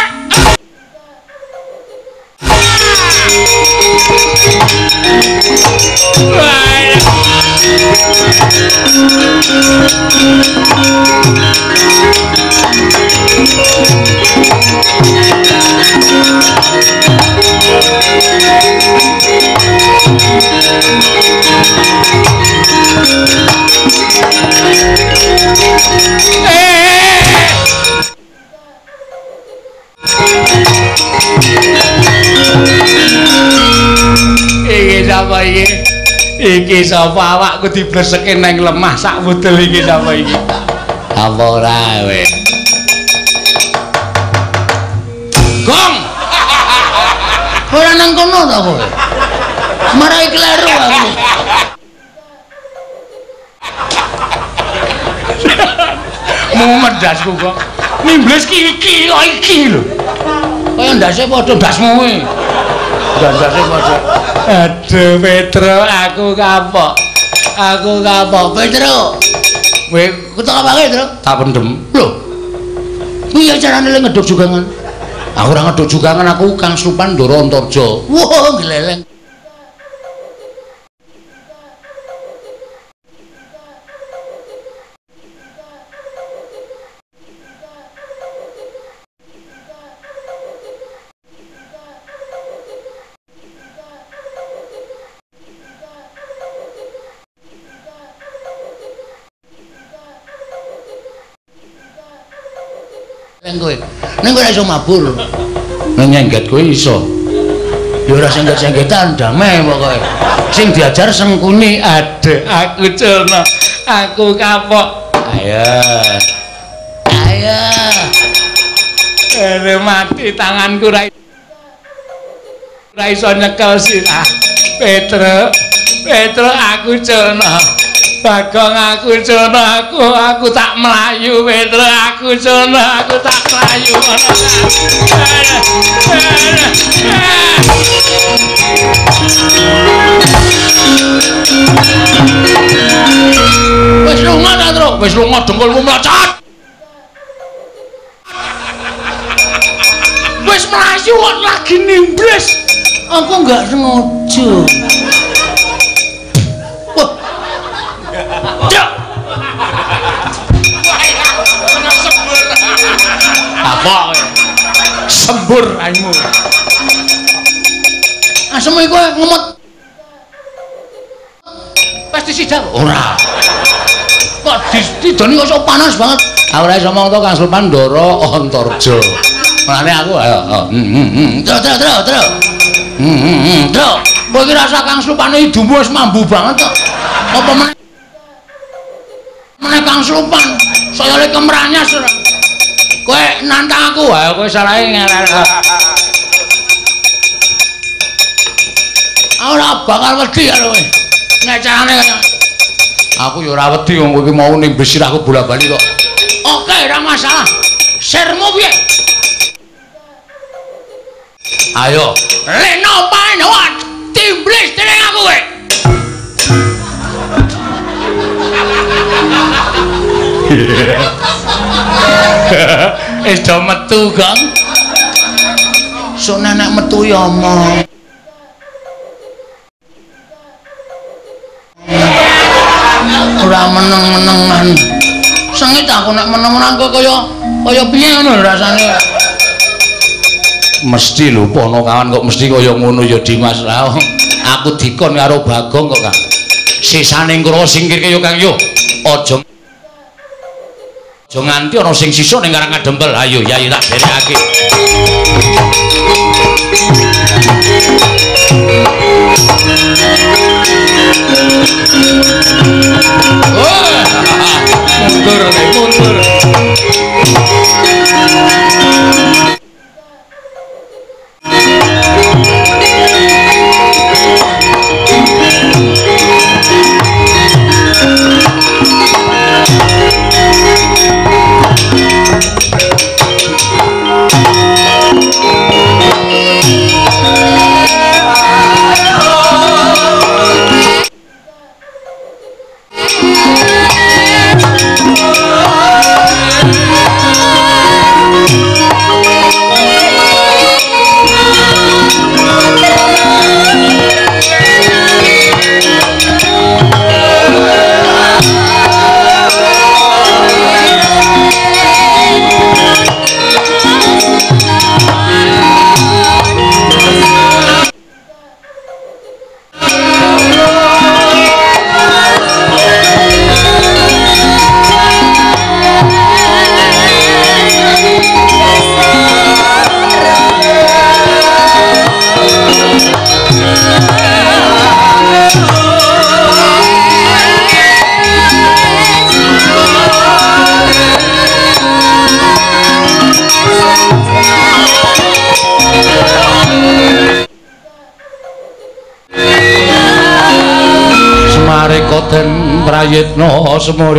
Iki sapa awakku dibleseke nang lemah sak wudel iki sapa iki? Apa ora kowe? Gong. Ora nang kono ta kowe? Marai kleru aku. Mau medasku kok. Nimbles iki lho. Kaya ndase padha ndasmu kuwi. Ndase padha. Aduh Petro, aku kapok. Petro. Kowe kutuk apa Petro? Tak pendem. Lho. Piye carane le ngeduk jugangan? Aku ora ngeduk jugangan, aku Kang Supan Ndoro Antarja. Wah, gleleng. Ning kowe iso mabur. Ning nyengget kowe iso. Ya ora sengget-senggetan damai pokoke. Sing diajar Sengkuni, adek aku celna. Aku kapok. Ayo. Mati tanganku ra iso nyekel sirah. Petro aku celna. Bagong aku celna, aku tak melayu Petro, aku celna, aku tak melayu. Wis lunga ta, Tru? Wis lunga dengkulmu mlacat. Wis melayu kok lagi nimbles. Aku enggak sengaja. Apa sembur raimu asem iku ngemot pestisida ora. Kok didoni kok panas banget. Aku ora iso ngomong to Kang Sulpan Ndara Antarja. Mulane aku ayo. Terus. Kowe iki rasa Kang Sulpan hidupmu wis mambu banget kok. Apa meneh Kang Sulpan saya lek kemranyas. Kowe nantang aku wae kowe salahe ngarep. Ora bakal wedi karo kowe. Nek carane aku ya ora wedi wong kowe iki mau ning besir aku bola-bali kok. Oke, ora masalah. Sirmu piye? Ayo, leno panewat tiblis dening aku kowe. Do metu, Kang. Sok nek metu ya omong. Ora meneng-menengan. Sengit aku nek meneng-meneng kaya piye ngono rasane. Mesti lho pono kawan kok mesti kaya ngono ya Dimas. Aku dikon karo Bagong kok, Kang. Sisane Kurawa singkirke yo, Kang yo. Aja nganti ana sing sisa ning Karang Kadempel. Ayo Yayi tak derekake. Mundur. Prayitna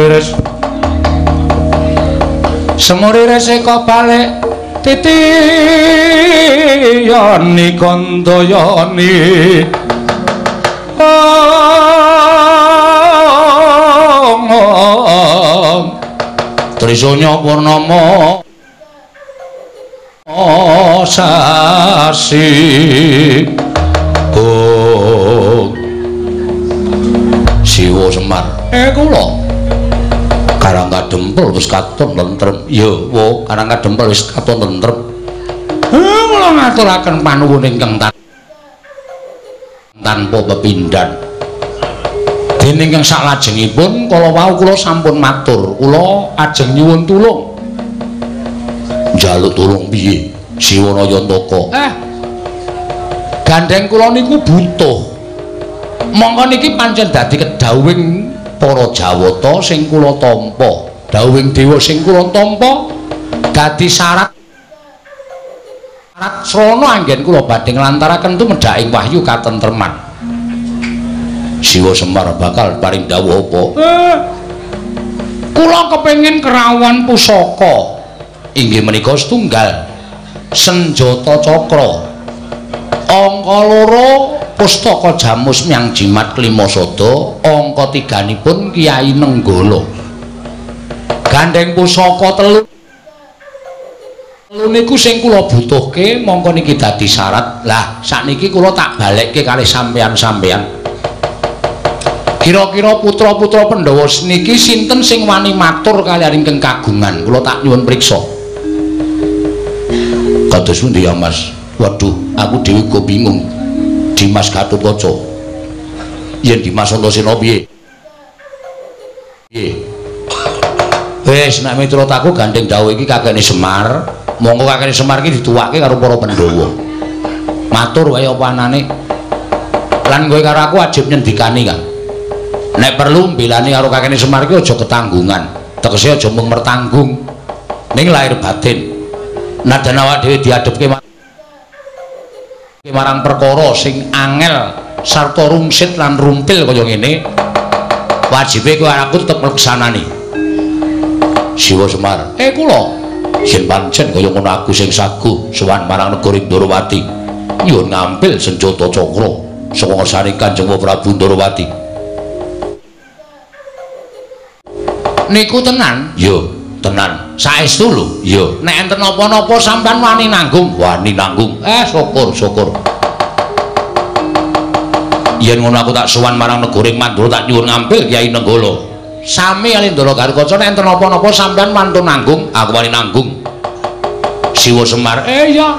semuriris eka balik titiyani kandayani Trisanya Purnama sasi Siwa Semar kula Karang Kadempel wis katon tentrem ya wo Karang Kadempel wis katon tentrem kula ngaturaken panuwun ingkang tanpa pepindhan dening ingkang salajengipun kala wau kula sampun matur kula ajeng nyuwun tulung njaluk tulung piye Siwana Yantaka gandeng kula niku butuh mongko niki pancen dadi kedhawuhing para Jawata sing kula tampa dawuhing dewa sing kula tampa dadi syarat srana anggen kula badhe nglantaraken tumedhaking wahyu katentreman Siwa Semar bakal paring dawuh apa kula kepengin kerawan pusaka inggih menika setunggal senjata cakra angka 2 pustaka Jamus Myang Jimat Klimasada angka 3-nipun Kyai Nenggala gandeng pusaka 3 niku sing kula butuhke mongko niki dadi syarat lah sakniki kula tak balekke kalih sampeyan-sampeyan kira-kira putra-putra Pandhawa niki sinten sing wani matur kaliyan ingkang kagungan kula tak nyuwun priksa kados pundi ya Mas waduh aku dhewe kok bingung Dimas Gatotkaca. Yen Dimas Antasena piye? Piye? Wis nek miturut aku gandeng dawuh iki kakene Semar, monggo kakene Semar iki dituwake karo para Pandhawa. Matur wae apa anane. Lan kowe karo aku wajib nyendikani, Kang. Nek perlu mbelani karo kakene Semar iki aja ketanggungan. Tegese aja mung mertanggung. Ning lahir batin. Nadan awak dhewe diadepke marang perkara sing angel sarta rungsit lan rumpil kaya ngene, wajibe kowe aku tetep ngleksanani. Siwa Semar, kula yen pancen kaya ngono aku sing saguh sowan marang negari Ndarawati nyuwun ngampil senjata cakra saka ngersane Kanjeng Prabu Ndarawati. Niku tenan? Ya, tenan. Saestu lho. Ya, nek enten apa-napa sampean wani nanggung, wani nanggung. Syukur. Yen ngono aku tak sowan marang negara Mandura tak nyuwun ngampil Kyai Nenggala. Sami Alindra Gatotkaca nek enten apa-napa sampean wantun nanggung, aku wani nanggung. Siwa Semar, iya.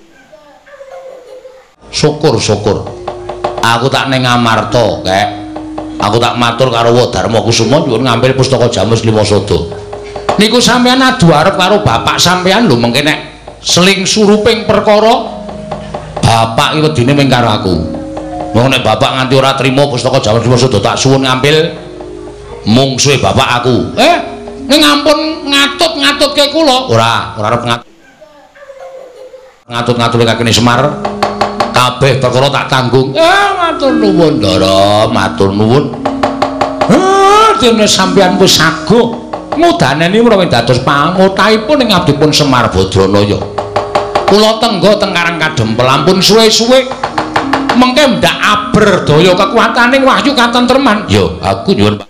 Syukur. Aku tak ning Ngamarta, Kek. Aku tak matur karo Wadarma Kusuma nyuwun ngambil pustaka Jamus Lima Sada. Niku sampean adu arep karo bapak sampean lho mengke nek seling suruping perkara bapak iki wedine mung karo aku. Wong nek bapak nganti ora trima pustaka Jamus Lima Sada tak suwun ngambil mungsuhe bapak aku. Ning ampun ngatut-ngatutke kula. Ora arep ngatut-ngatutke kakene Semar. Kabeh perkara tak tanggung. Matur nuwun, Ndara, matur nuwun. Dene sampeyan wis saguh ngudaneni menawi dados pangutahipun ing abdipun Semar Badranaya. Kula tenggo teng Karang Kadempel ampun suwe-suwe mengke ndak aber daya kekuataning wahyu katentreman. Ya, aku nyuwun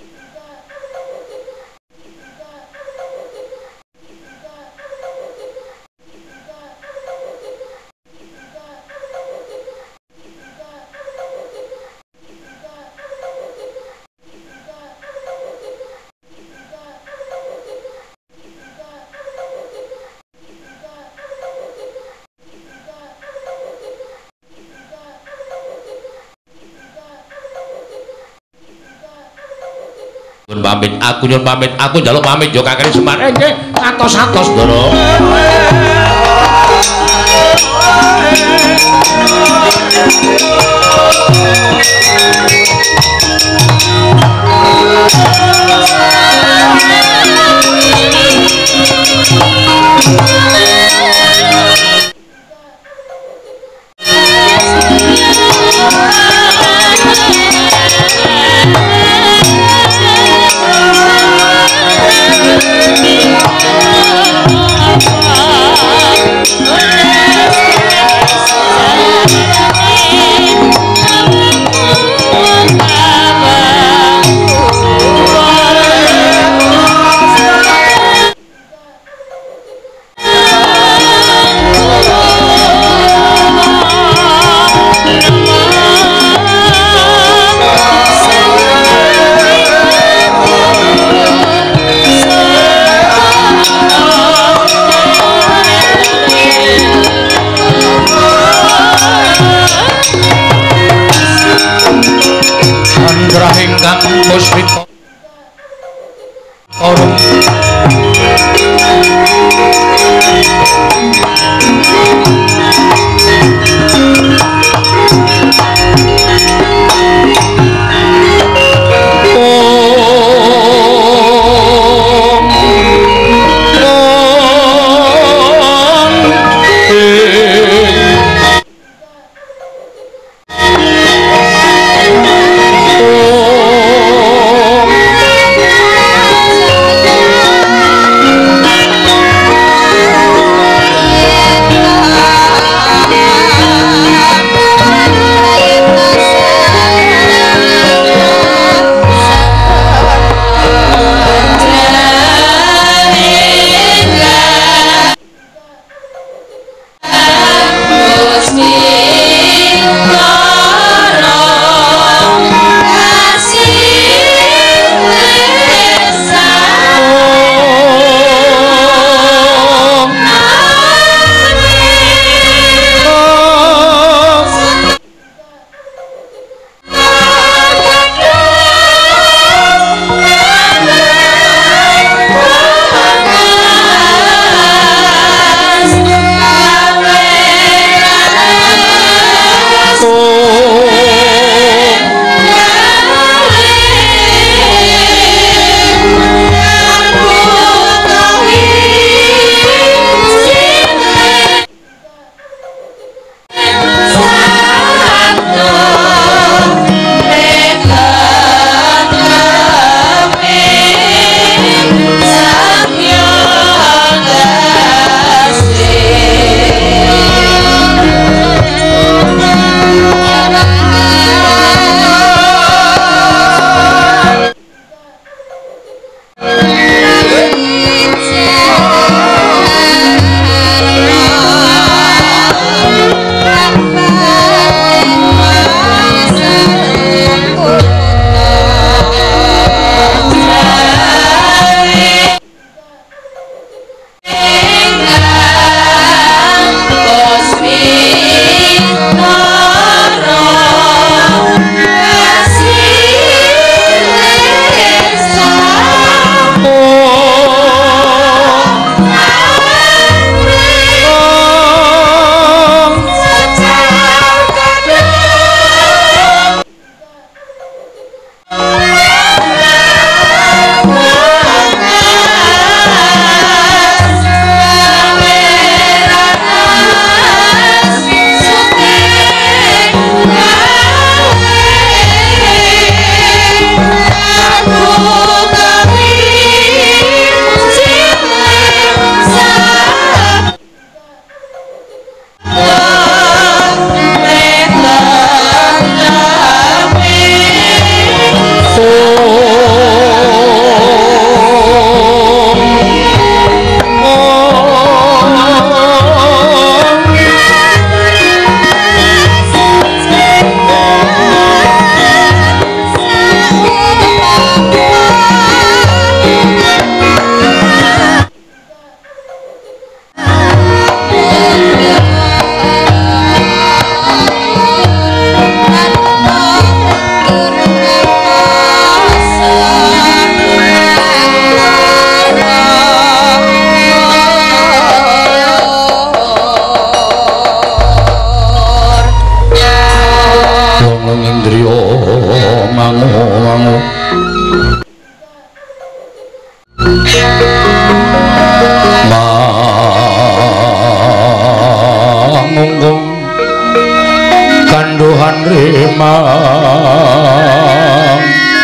pamit, aku nyuwun pamit, aku njaluk pamit yo kakene Semar. Nggih, atos-atos, Ndara. Indriya mangu-mangu mangunggung kanduhan remang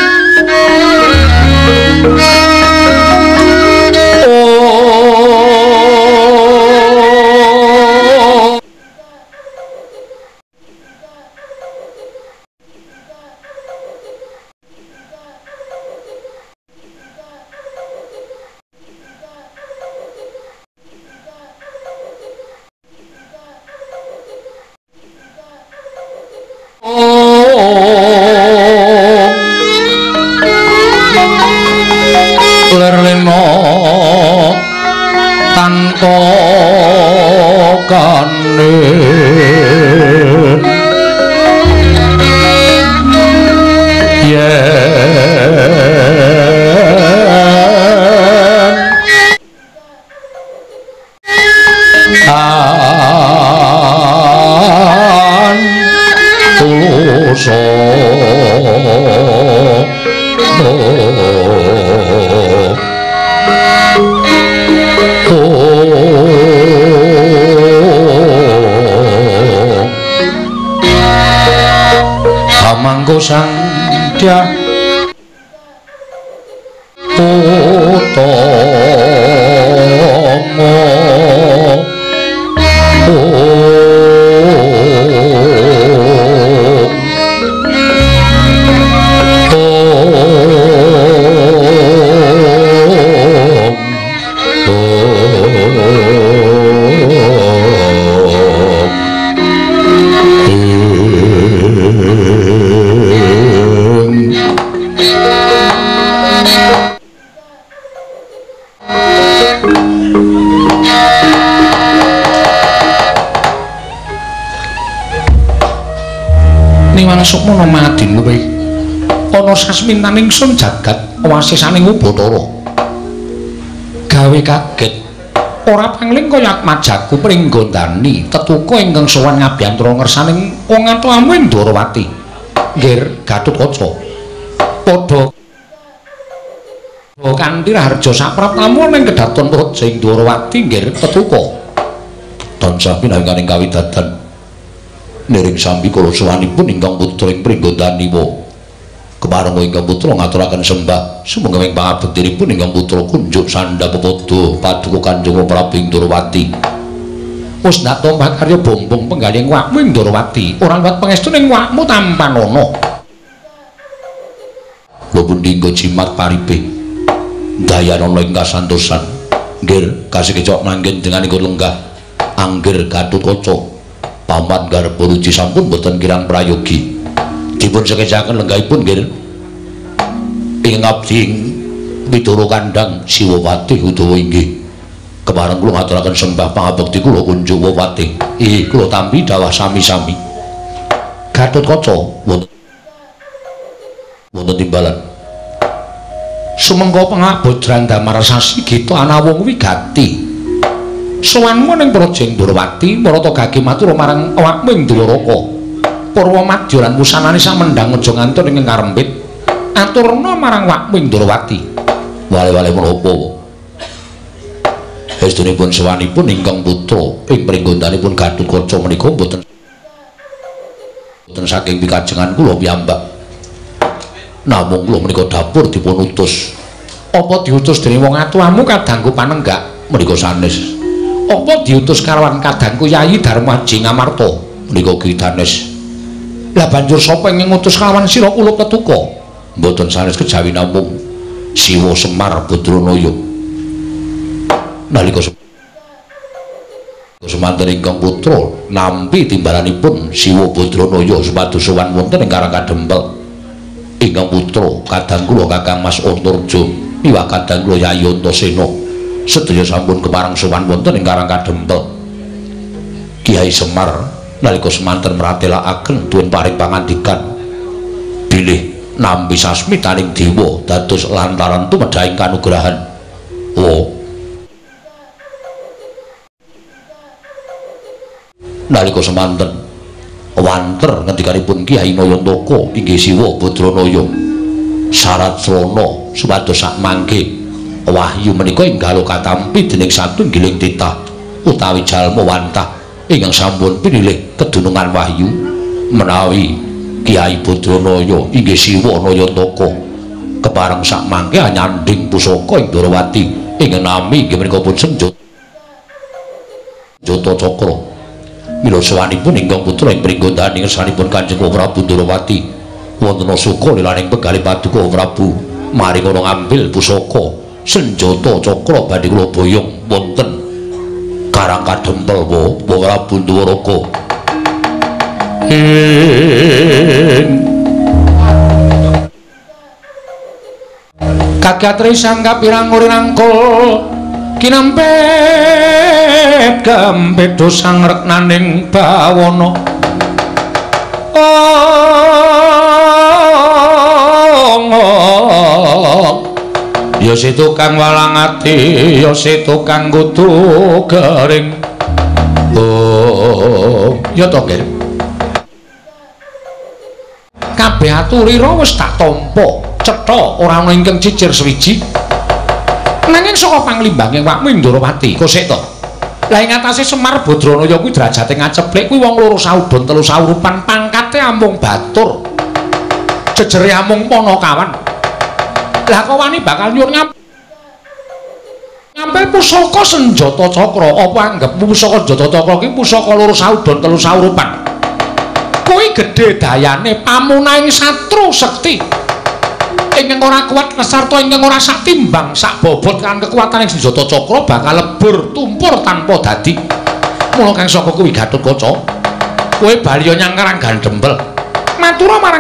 lerleno tanpa kane tuluso Hamanggo sandya utama Sukmana madin kowe ana sasmintaning sun jagat wasisaning Ubatara gawe kaget ora pangling kaya Atmajaku pringgondani tetuka ingkang sowan ngabiyantara ngersaning wong atuhamu Indrawati nggih Gatotkaca padha kanthi harja sapraptamu ning kedhaton raja Indrawati nggih tetuka tansah pinangaring kawidadan niring sambi kala sowanipun ingkang putra ing pringgondaniwa kemareng ingkang putra ngaturaken sembah sumangga ing pangabektinipun ingkang putra kunjuk sandha pepodo paduka Kanjeng Prabu Indrawati wis ndak tombak karya bombong penggaling wakmu Indrawati ora liwat pangestuning wakmu tampanana lho pundi nggo jimat paripe dayanana ing kasantosan nggih kasekecok manggen dengan ingkang lenggah anggir Gatotkaca paman garep ruci sampun boten kirang prayogi dipun sekecaken lenggahipun nggih ing abdi Widara Kandhang Siwawati utawa inggih kemareng kula ngaturaken sembah pangabekti kula Kunjawati kula tampi dawuh sami-sami Gatotkaca wonten timbalan sumengga pangabot Drandamara sasi kita ana wong wigati sowanmu ning Praja Indrawati marata gage matur marang awakmu ing Dwaraka Purwamadya lan wusanane samendhang aja ngantur ing karempit aturna marang awakmu ing Indrawati wale-wale menapa estunipun sowanipun ingkang putra ing pringgondhanipun Gatotkaca menika boten saking pikajengan kula piyambak namung kula menika dapur dipun utus apa diutus dening wong atuhamu kadangku panenggak menika sanes apa diutus karawan kadangku Yayi Darmaji Ngamarta menika Gidanes lah banjur sapa ing ngutus karawan sira kula Ketuka mboten sanes kejawi namung Siwa Semar Badranaya nalika semanten ingkang putra nampi timbalanipun Siwa Badranaya supados sowan wonten ing Karang Kadempel ingkang putra kadang kula Kakang Mas Antarja miwah kadang kula Yayi Antasena sedaya sampun kemarang sowan wonten ing Karang Kadempel Kiai Semar nalika semanten mratelakaken dipun paring pangandikan bilih nampi sasmitaning dewa dados lantaran tumedhahing kanugrahan nalika semanten wanter ngendikanipun Kyai Nayantaka inggih Siwa Badranaya syarat srana supados sak mangke wahyu menika enggal katampi dening satunggiling titah utawi jalma wantah ingkang sampun pinilih kedunungan wahyu menawi Kyai Badranaya inggih Siwa Nayantaka kepareng sak mangke nyanding pusaka ing Darawati ingkang nami inggih menika pun Senjata Cakra. Mila sawanipun ingkang putra ing pringgondani ngersanipun Kanjeng Prabu Darawati wonten suka lilaning pegalih paduka Prabu mari ngono ngambil pusaka Senjata Cakra badhe kula boyong wonten Karang Kadempel Prabu Dwaraka. Kagatri sangga pirang uri nangkul kinampet gampet dosang reknaning bawana ya si tukang walang ati ya si tukang kudu garing ya to nggih kabeh aturira wis tak tampa cetha ora ana ingkang cicir swiji nanging saka panglimbanging wakmu Ndarawati kok sik to lah ing atase Semar Badranaya kuwi derajate ngaceplek kuwi wong loro saudon telu saurupan pangkate amung batur jejere amung Panakawan lah kok wani bakal nyuwun ngambil pusaka Senjata Cakra apa anggap pusaka Senjata Cakra ki pusaka loro saudon telu saurupan kuwi gedhe dayane pamunaing satru sekti ingkang ora kuat sarta ingkang ora sak timbang sak bobot kan kekuatan ing Senjata Cakra bakal lebur tumpur tanpa dadi mula kang saka kuwi Gatotkaca kowe bali nyang Karang Gandempel matura marang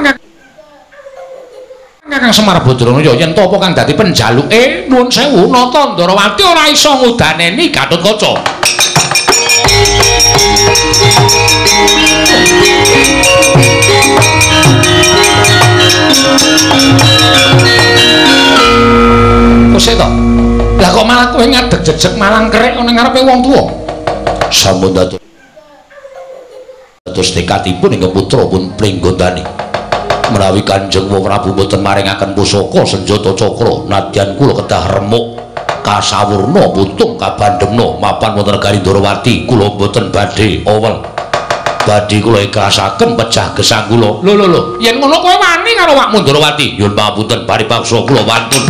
Kakang Semar Badranaya yen to apa kang dadi penjaluke nuwun sewu nata Ndarawati ora iso ngudaneni Gatotkaca kose to lah kok malah kowe ngadeg jejeg malang kerek ning ngarepe wong tuwa sampun dados tekadipun ing putra pun pringgondani menawi Kanjeng Prabu boten maringaken pusaka Senjata Cakra nadyan kula kedah remuk kasawurna putung kabandhemna mapan wonten negari Ndarawati kula boten badhe owel badhe kula ikhlasaken pecah gesang kula lho yen ngono kowe wani karo wakmu Ndarawati nyuwun pangapunten paripaksa kula wantun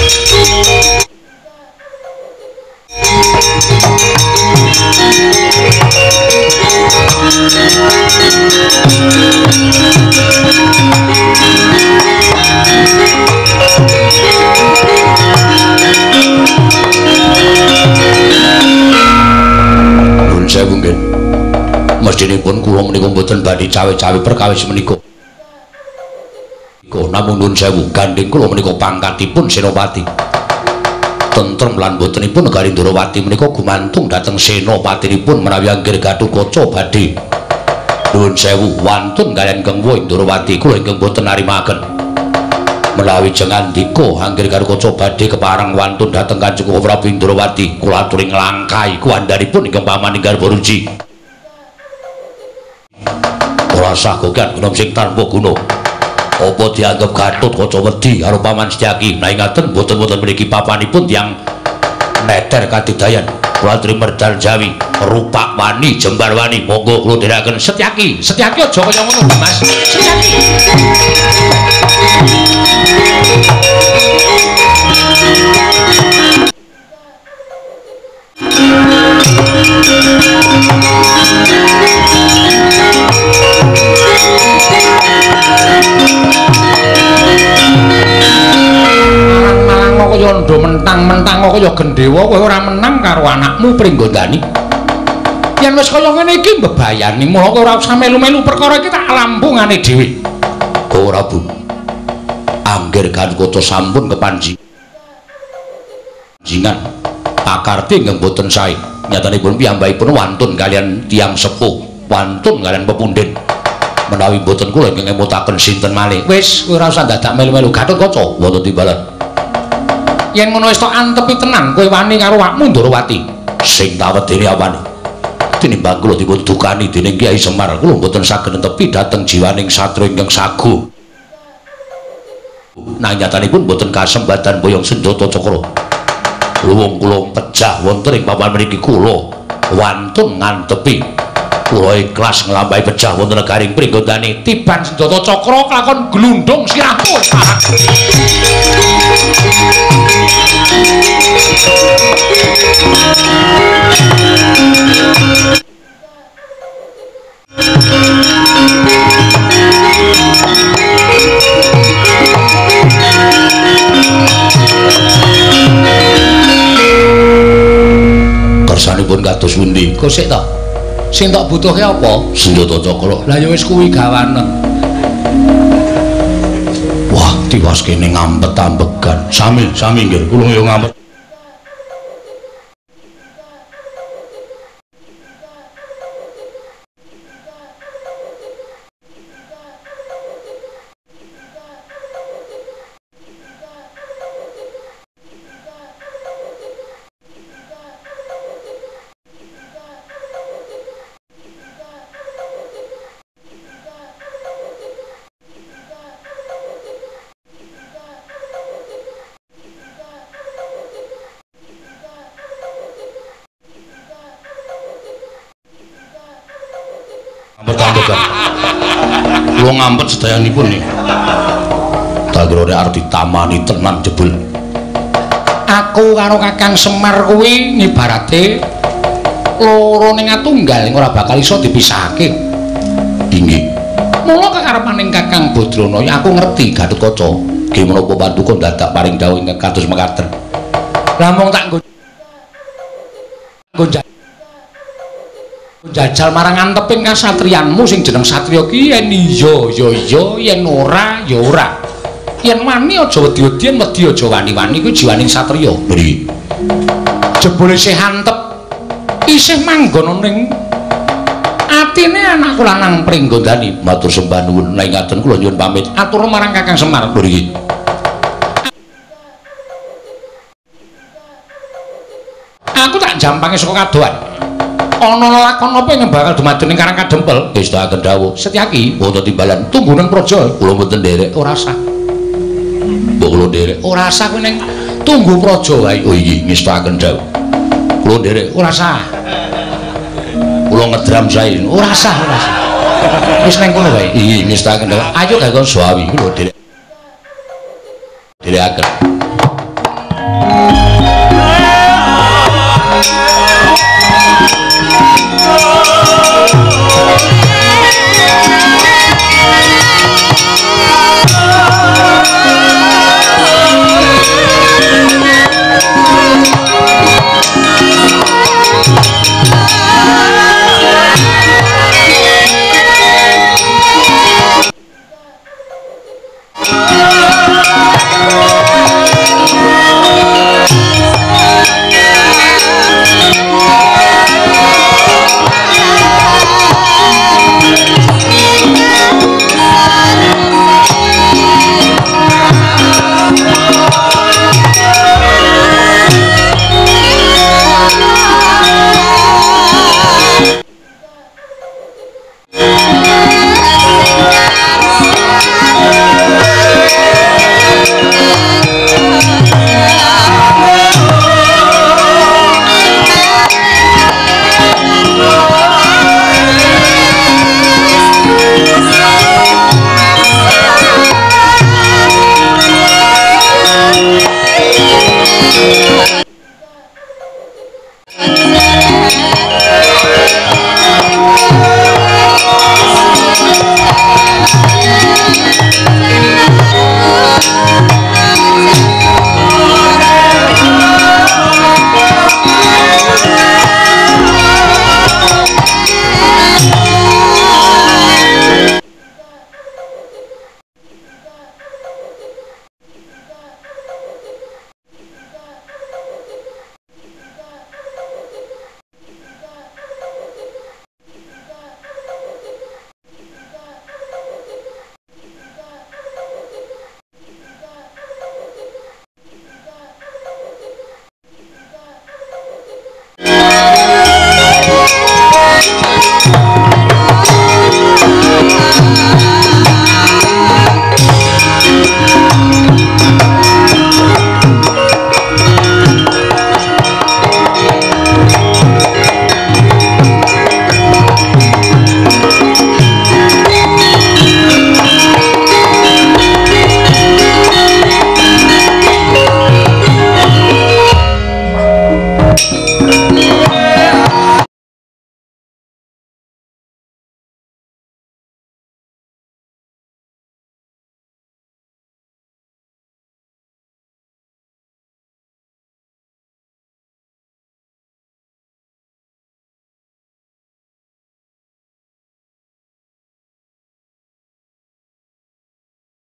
Nuwun sewu nggih mestinipun kula menika mboten badhe cawe-cawe perkawis menika namung nuwun sewu gandeng kula menika pangkatipun Senopati tentrem lan botenipun negari Ndarawati menika gumantung dhateng senopatinipun menawi anggir Gatotkaca badhe nuwun sewu wantun kaliyan Kang Woh Ndarawati kula ingkang boten narimaken menawi jengandika anggir Gatotkaca badhe kepareng wantun dhateng Kanjeng Prabu Ndarawati kula aturi nglangkai kuwandanipun ingkang pamaninggal Boruji ora sah gogan gunung sing tanpa guna apa dianggap Gatotkaca wedi karo Paman Setyaki nah ingaten boten-boten mriki papanipun tiyang neter kadidayan kula aturi medal Jawi rupak wani jembar wani monggo kula dherekaken Setyaki aja kaya ngono Mas Setyaki kaya ndo mentang-mentang kaya gendhewa kowe ora menang karo anakmu Pringgondani yen wis kaya ngene iki mbebayani mula kowe ora usah melu-melu perkara iki tak lampungane dhewe ora Bu anggir Gatotkaca sampun kepanjingan pakarti ingkang boten sae nyatanipun piyambakipun wantun kalian tiyang sepuh wantun kalian pepundhen menawi boten kula ingkang ngemutaken sinten malih wis kowe ora usah dadak melu-melu Gatotkaca wonten timbalan yen ngono wis tok antepi tenan kowe wani karo wakmu Ndarawati sing tawedene apane tinimbang kula dipun dukani dening Kyai Semar kula mboten saged netepi dhateng jiwaning satria ingkang sagu. Nang nyatanipun mboten kasembadan boyong senjata cakra. Luwung kula pejah wonten ing papan mriki kula wantun ngantepi kula ikhlas nglampahi pejah wonten negaring pringgondane tiban senjata cakra kelakon glundung sirahmu. Kersanipun kados pundi? Kok sik to? Sing tak butuhke apa? Senjata cakra. Lah ya wis kuwi gawane. Wah, tiwas kene ngampet-ambegan. Sami nggih, kula yo ngampet. Kula ngampet sedayanipun nih. Tak kira nek arep ditamani tenan jebul. Aku karo Kakang Semar kuwi ngibarate loro ning atunggal ora bakal iso dipisahake. Inggih. Mula kekarepaning Kakang Badranaya aku ngerti Gatotkaca nggih menapa Paduka dadak paring dawuh ingkang kados mekaten. Lah mung tak nggo jajal marang anteping kasatriyanmu sing jeneng satriya ki yen iya ya iya yen ora ya ora yen wani aja wedi-wedi yen wedi aja wani-wani kuwi jiwaning satriya nggih jebule isih antep isih manggon ning atine anakku lanang pringgondani matur sembah nuwun ngaten kula nyuwun pamit atur marang Kakang Semar nggih aku tak jampange saka kadohan ana lakon apa yang bakal dumadun ing Karang Kadempel wis agen dawuh Setyaki wonten timbalan tunggunen praja kula mboten nderek ora sah mbok kula nderek ora sah kuwi ning tunggu praja wae oh iki ngestaken dawuh kula nderek ora sah kula ngedram sae ora sah wis ning kono wae iki ngestaken dawuh ayo gak suawi kula nderek derekaken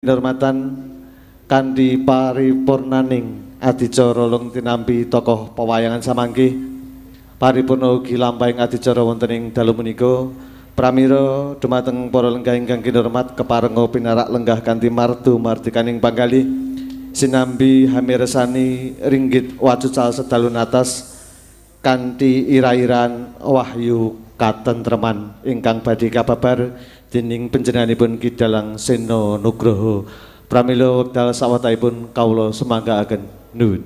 Kinurmatan kanthi paripurnaning adicara long tinampi tokoh pewayangan samanggih paripurna ugi lampahing adicara wonten ing dalu menika pramila dumateng para lenggah ingkang kinurmat keparenga pinarak lenggah kanthi martu mardikaning panggalih sinambi hamirsani ringgit wacucal sedalun atas kanthi ira-iran wahyu katentreman ingkang badhe kababar dening panjenenganipun Ki Dalang Sena Nugroho pramila wekdal sawetahipun kawula semanggaaken nuwun.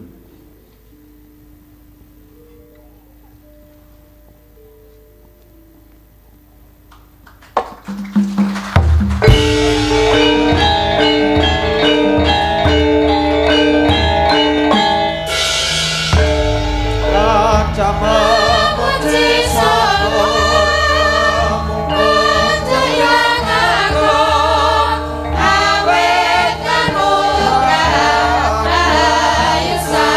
Awet kan muka, ayu sa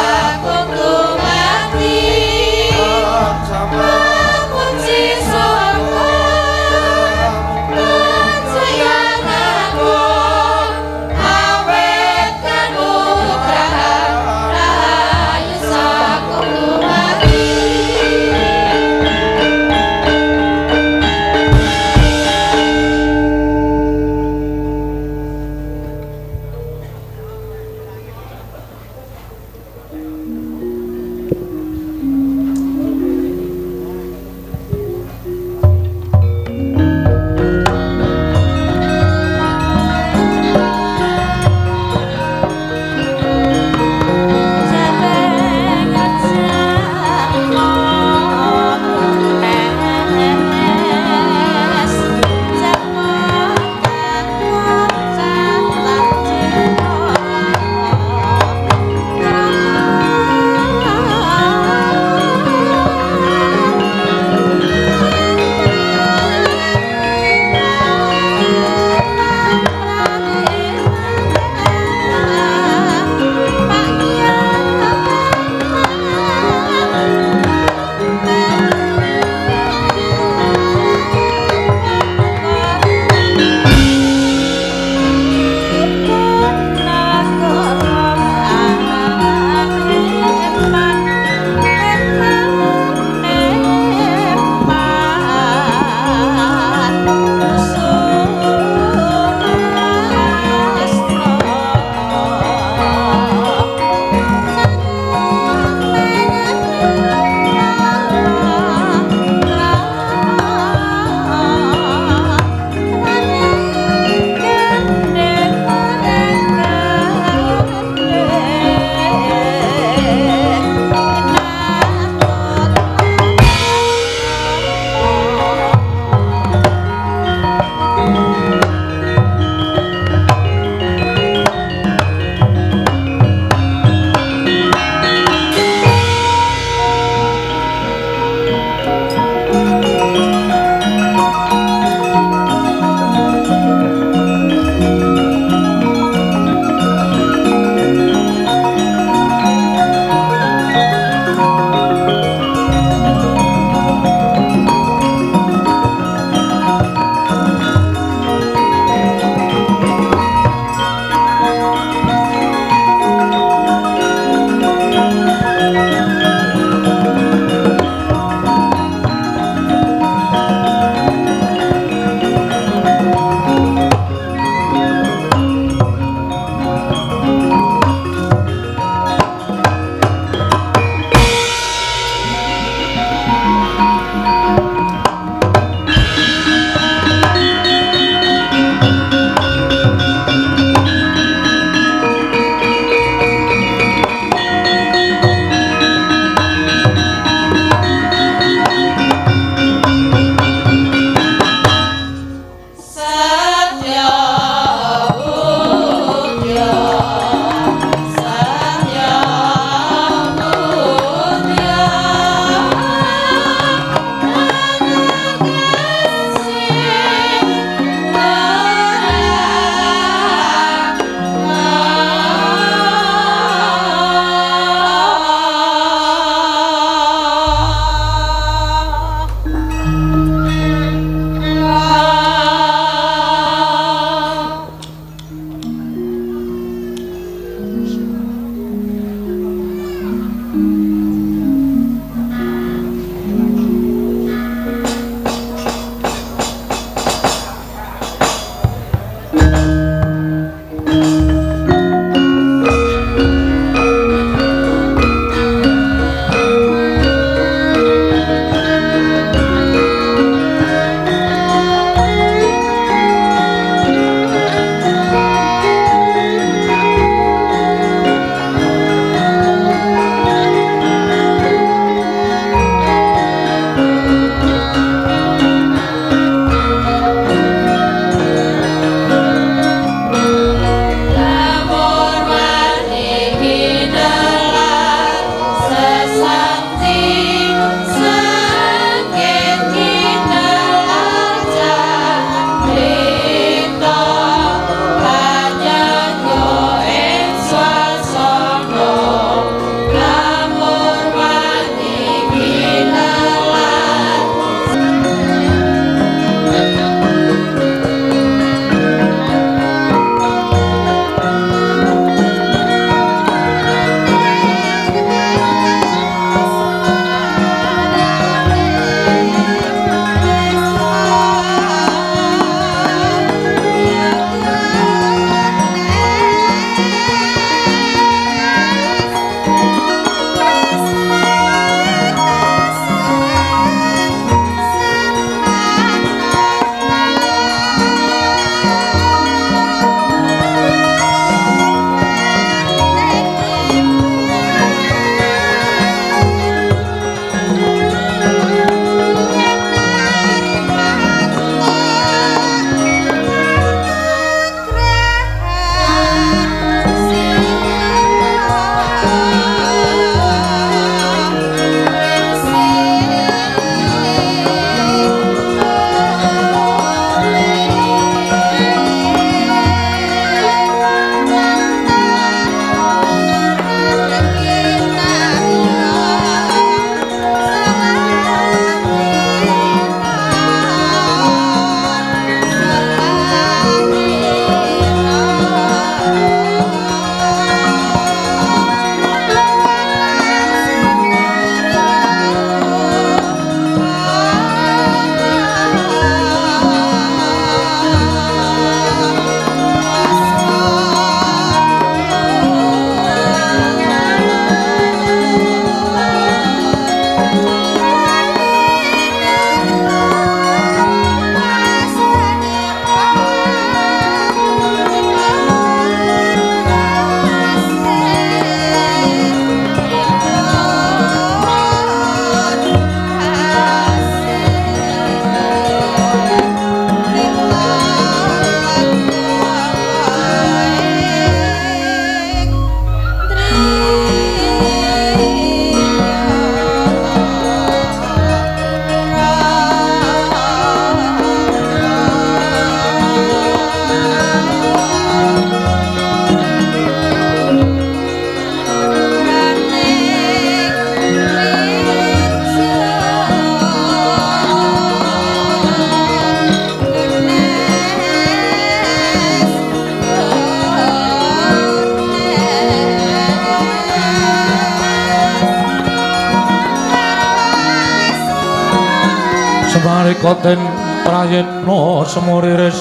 Koten Prayetno Semoriris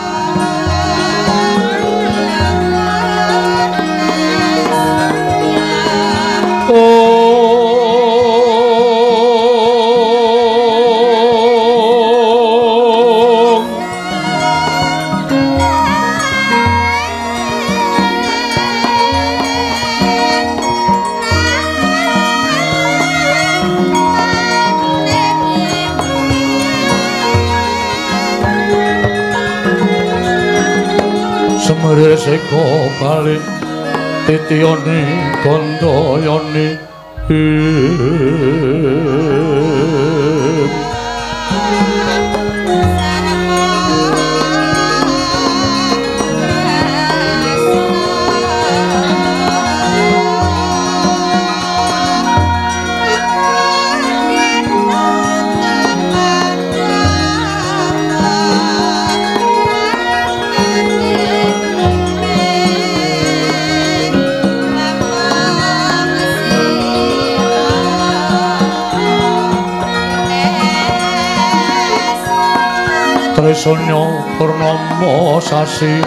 Seko bali titiyane kandhayane Tresna Purnama Sasi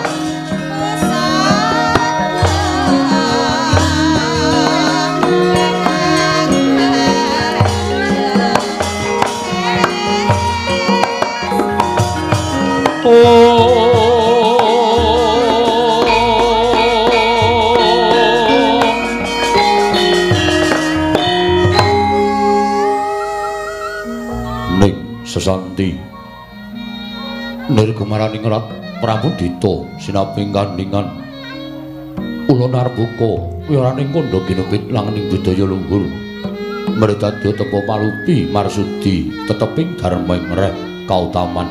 Ning sesanti Nirgumaraning Rat Prabu Dita sinaping kandhingan Ula Narbuka wiraning kandha ginepit langening budaya luhur mripatya tepa palupi marsudi teteping dharming reh kautaman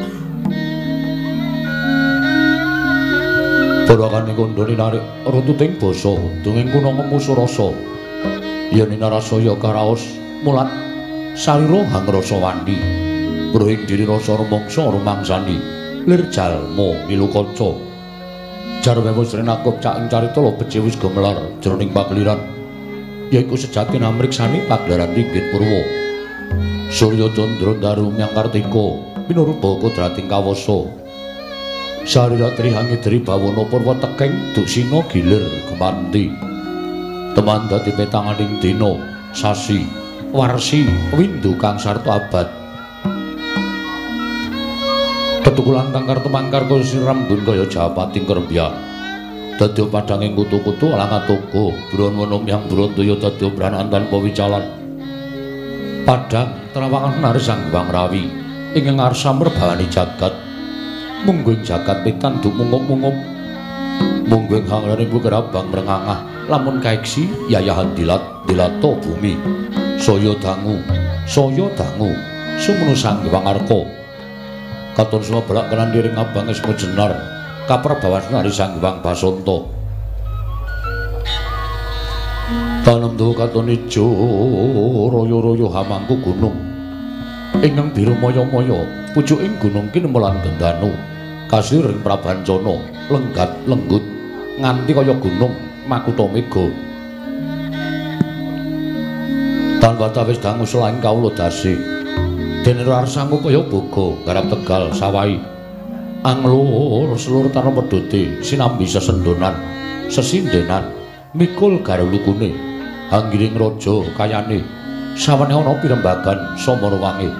Barakane kandha ninarik runtuting basa dongeng kuna ngemusu rasa yen ninarasaya karaos mulat salira hangrasa wandi Bruhing diri rasa rumangsa rumangsani lir jalma milu kanca jarwe wis renakup cak ing carita lo becik wis gemelar jroning pagliran yaiku sejati namriksani pagelaran Ringgit Purwa Surya Candra Daru Hyang Kartika pinurupa kodrating kawasa sarira trihangi dri bawana purwa tekeng duksina gilir gemanti teman dadi petanganing dina sasi warsi windu kang sarta abad Ketukulan tangkar temangkar kaya sirambun kaya japating kerembya dadya padhanging kutu-kutu alangan toga Branwana Hyang Brandaya dadya branakan tanpa wicalan padhang trawangan nari Sang Hyang Rawi ingkang ngarsa mrebani jagat mungguing jagat pitan duk mungup-mungup mungguing hangraning bukerabang mrengangah lamun kaeksi yayahan dilato bumi saya dangu sumunu Sang Hyang Arka katon semua belak kelan diring abang esmu jenar kaprabawan nari Sang Hyang Basanta tanem tuh katon ijo royo-royo hamangku gunung ingkang biru moyo-moyo pucuking gunung kinemelan gendanu kasiring prabancana lenggat lenggut nganti kaya gunung Makutha Mega tanpa tawis dangu selaing kawula dasi dene rarsangku kaya boga garap Tegal Sawai anglur selur tanah medhote sinambi sesendonan sesindenan mikul garulukune anggiring raja kayane sawane ana pirembagan Samaruwangi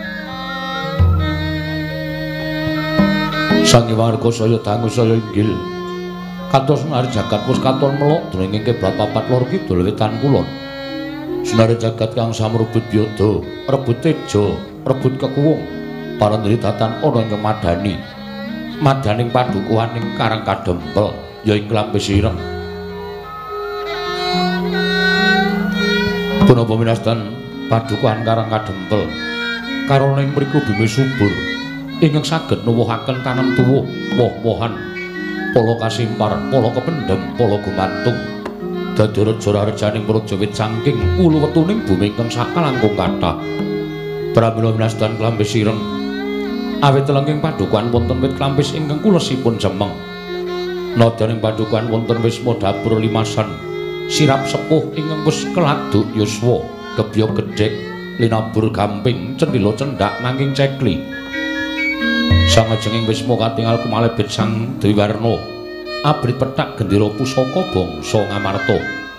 Sang Hyang Arka saya dangu saya inggil kados nari jagat wis katon melok dening kebrat papat lor kidul wetan kulon sunare jagat kang samrebut biyada rebut teja rebut kekuwung parandritatan ana ing madaning padukuhaning Karang Kadempel ya ing Klampis Ireng punapa minastan padukuhan Karang Kadempel karo ning mriku bumi subur ingkang saged nuwuhaken tanem tuwuh woh-wohan pala kasimpar pala kependhem pala gumantung dadi reja-rejaning praja wit cangking ulu wetuning bumi ingkang sakalangkung kathah pramila minastan Klampis Ireng awit telenging padukuhan wonten wit klampis ingkang kulesipun jemeng nadaning padukuhan wonten wisma dapur limasan sirap sepuh ingkang wis keladuk yuswa gebya gedhek linabur gamping cendhila cendak nanging cekli sangajenging wisma katingal kumalebet sang Dewi Warna abrit petak gendera pusaka bangsa Ngamarta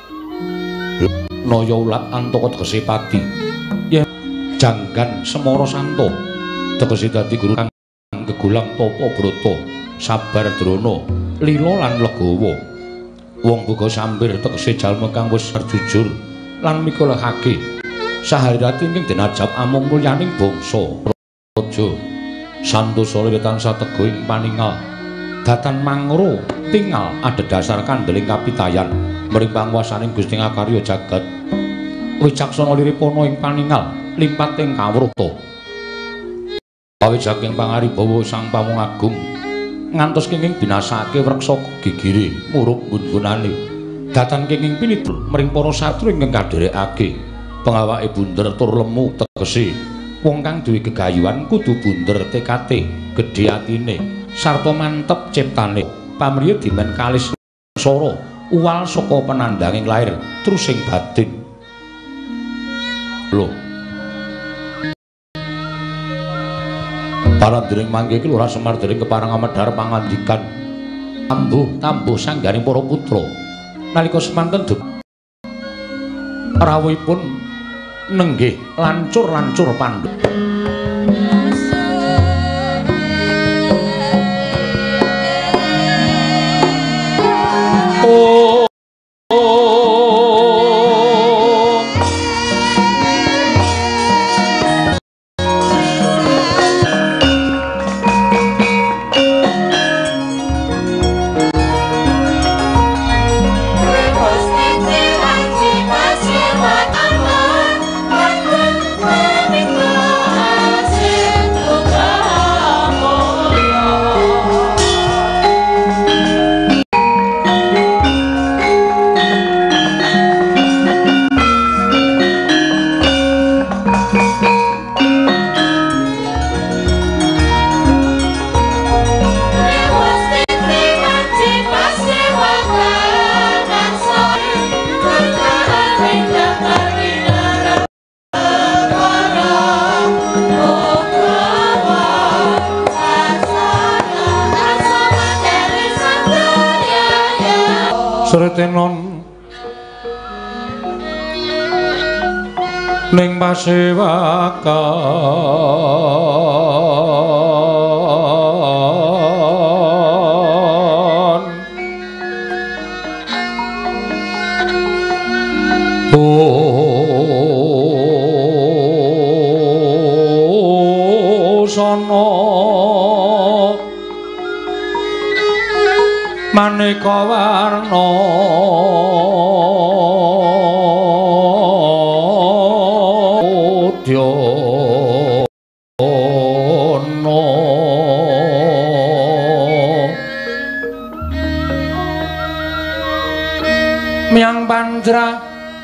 naya ulat antaka tegese pati yen janggan semara santo tegese dadi guru kang kegulang tapa brata sabar drana lila lan legawa wong buka sambir tegese jalma kang wis jujur lan mikolehake sahariyati ing denajab amung mulyaning bangsa raja santosa lire tansah teguh ing paningal datan mangro tingal adhedhasar kandeling kapitayan mring panguwasaning Gusti Ngakarya jagat wicaksana liripana ing paningal limpat ing kawruta awit saking pangaribawa sang pamung agung ngantos kenging binasake wreksa gigire murub gun-gunane datan kenging pinitur mring para satru ingkang kadherekake pengawake bunder tur lemu tegese wong kang duwe gegayuhan kudu bunder tekate gedhe atine sarta mantep ciptane pamriya dimen kalis sara uwal saka penandanging lair terusing batin lho para dering mangke iki Lurah Semar dering keparang amedhar pangandikan tambuh sanggaring para putra nalika semanten rawuhipun nenggih lancur-lancur pandhu Sretenon ning pasewakan sono maneka warna udana miang pandra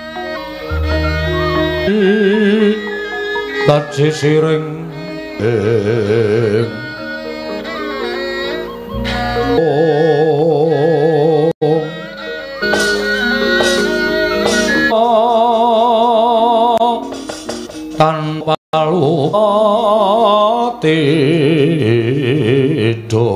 dadi siring tanpa lupa tido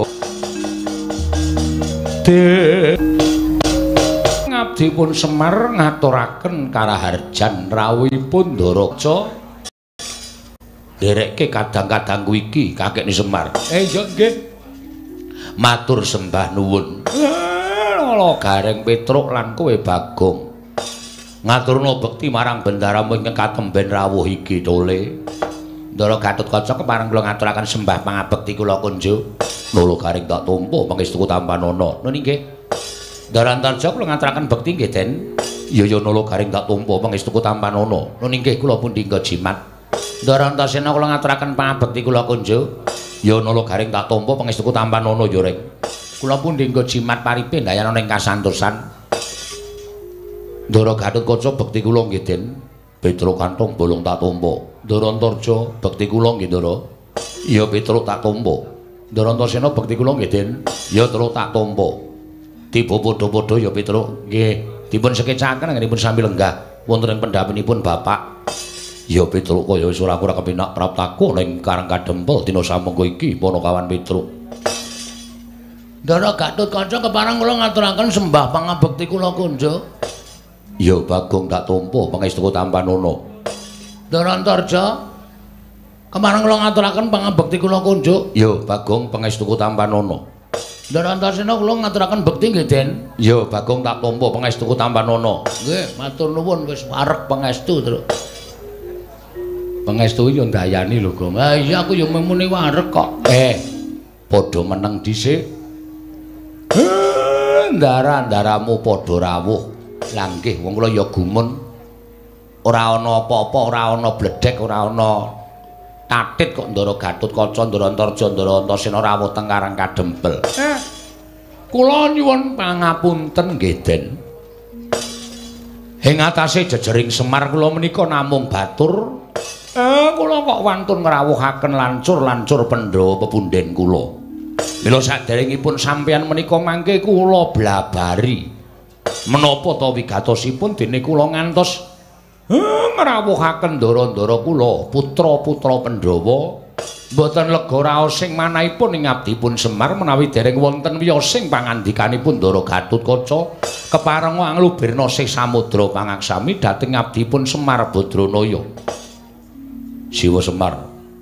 ngabdipun Semar ngaturaken karaharjan rawuhipun Ndaraja nderekke kadang-kadang iki kakekne Semar iya nggih matur sembah nuwun kala Gareng Petruk lan kowe Bagong ngaturna bekti marang bendaramu ingkang katemben rawuh iki tole Ndara Gatotkaca kepareng kula ngaturaken sembah pangabekti kula kunjuk Nolo Garing tak tumpu pangestuku Tampanana nun nggih Ndara Antarja kula ngaturaken bekti nggih Den ya Nolo Garing tak tumpu pangestuku Tampanana nun nggih kula pun dinggo jimat Ndara Antasena kula ngaturaken pangabekti kula kunjuk ya Nolo Garing tak tumpu pangestuku Tampanana ya Reng kula pun dinggo jimat paripe ndayana ning kasantosan Ndara Gatotkaca bekti kula nggih Den Petruk kantong bolong tak tompo Ndara Antarja bekti kula nggih Ndara ya Petruk tak tompo Ndara Antasena bekti kula nggih Den ya terus tak tompo tiba padha-padha ya Petruk nggih dipun sekecaken anggenipun sami lenggah wonten ing pendhapinipun Bapak Ya Petruk kaya wis ora kepinak praptaku ning Karang Kadempel dina samengko iki Panakawan Petruk. Ndara Gatotkaca kepareng kula ngaturaken sembah pangabekti kula kunjuk. Ya Bagong tak tampa pangestuku Tampanana. Ndara Antarja kepareng kula ngaturaken pangabekti kula kunjuk. Ya Bagong pangestuku Tampanana. Ndara Antarsena kula ngaturaken bekti nggih Den. Ya Bagong tak tampa pangestuku Tampanana. Nggih matur nuwun wis wareg pangestu terus. Pangestu yo ndayani lho, Gong. Ah iya aku yo muni wareg kok. Padha meneng dhisik. Ndara-ndaramu padha rawuh. Lah nggih wong kula ya gumun. Ora ana apa-apa, ora ana bledhek, ora ana tatit kok Ndara Gatotkaca, Ndara Antarja, Ndara Antasena rawuh teng Karang Kadempel. Kula nyuwun pangapunten nggih, Den. Ing atase jejering Semar kula menika namung batur. Kula kok wantun ngrawuhaken lancur-lancur Pandhawa pepunden kula. Mila saderengipun sampeyan menika mangke kula blabari menapa ta wigatosipun dene kula ngantos ngrawuhaken ndara-ndara kula putra-putra Pandhawa boten lega raos sing manahipun ing abdipun Semar menawi dereng wonten wiyosing pangandikanipun Ndara Gatotkaca kepareng anglubirna sih samudra pangaksami dhateng abdipun Semar Badranaya. Siwa Semar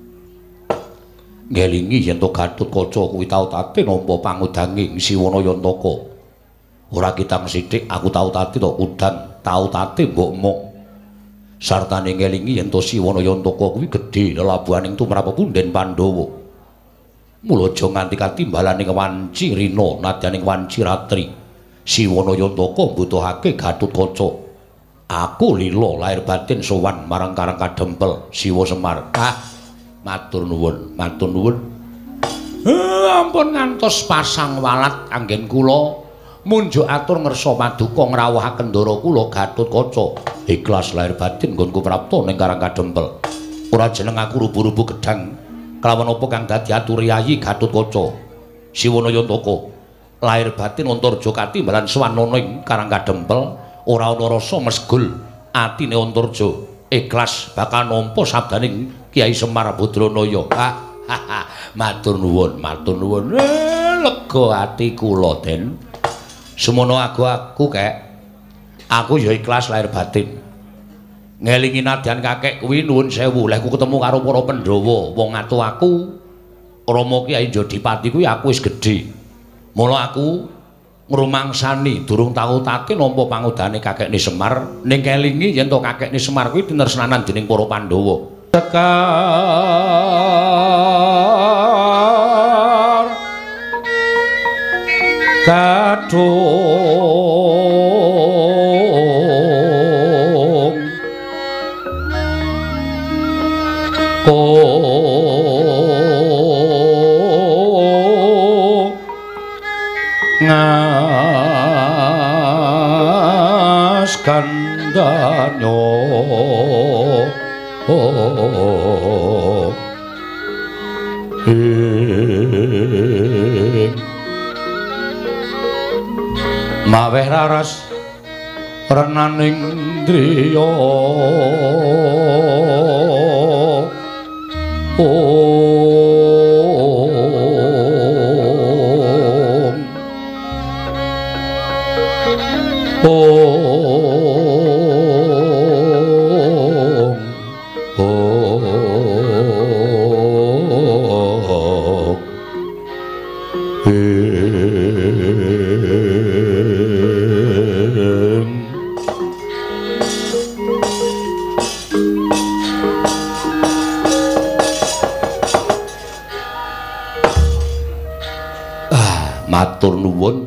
ngelingi yen to Gatotkaca kuwi tau tate nampa pangudanging Siwanayantaka. Ora kitang sithik aku tau tate to udan, tau tate mbok mok. Sartane ngelingi yen to Siwanayantaka kuwi gedhe lelabuhaning tumrap pepunden Pandhawa. Mula aja nganti katimbalaning wanci rina nadyaning wanci ratri. Siwanayantaka mbutuhake Gatotkaca. Aku lila lahir batin sowan marang Karang Kadempel Siwa Semar. Matur nuwun, matur nuwun. Ampun ngantos pasang walat anggen kula munjuk atur ngersa paduka ngrawuhaken ndara kula Gatotkaca. Ikhlas lahir batin nggonku prapta ning Karang Kadempel. Ora jeneng aku rubu-rubu gedang kelawan apa kang dadi aturiyayi Gatotkaca. Siwanayantaka lahir batin Antarja katimbalan swanana ing Karang Kadempel. Ora ana rasa mesgul atine Antarja ikhlas bakal nampa sabdaning Kyai Semar Badranaya. Matur nuwun, matur nuwun. Lega ati kula, Den. Semono aku kek. Aku ya ikhlas lahir batin. Ngelingi nadyan kakek kuwi nuwun sewu leh ku ketemu karo para Pandhawa. Wong atu aku Rama Kyai Jodipati kuwi aku wis gedhe. Mula aku ngrumangsani durung tau take nampa pangudane kakekne Semar ning kelingi yen to kakekne Semar kuwi tinresnanan dening para Pandhawa. Sekar kadung Skandanya maweh raras renaning driya matur nuwun.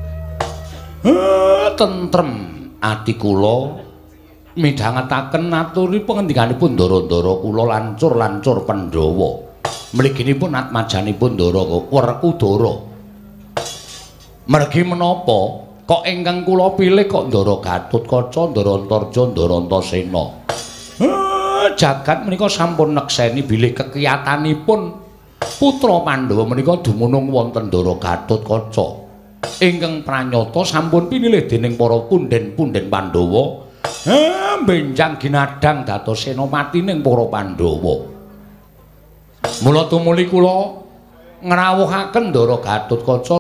Tentrem ati kula midhangetaken aturi pangendikanipun ndara-ndara kula lancur-lancur Pandhawa. Mliginipun atmajanipun Ndara Werkudara. Mergi menapa kok ingkang kula pilih kok Ndara Gatotkaca, Ndara Antarja, Ndara Antasena. Jagat menika sampun nekseni bilih kekiyatanipun putra Pandhawa menika dumunung wonten Ndara Gatotkaca. Ingkang pranyata sampun pinilih dening para punden-punden Pandhawa benjang ginadang dados senopatining para Pandhawa. Mula tumuli kula ngrawuhaken Ndara Gatotkaca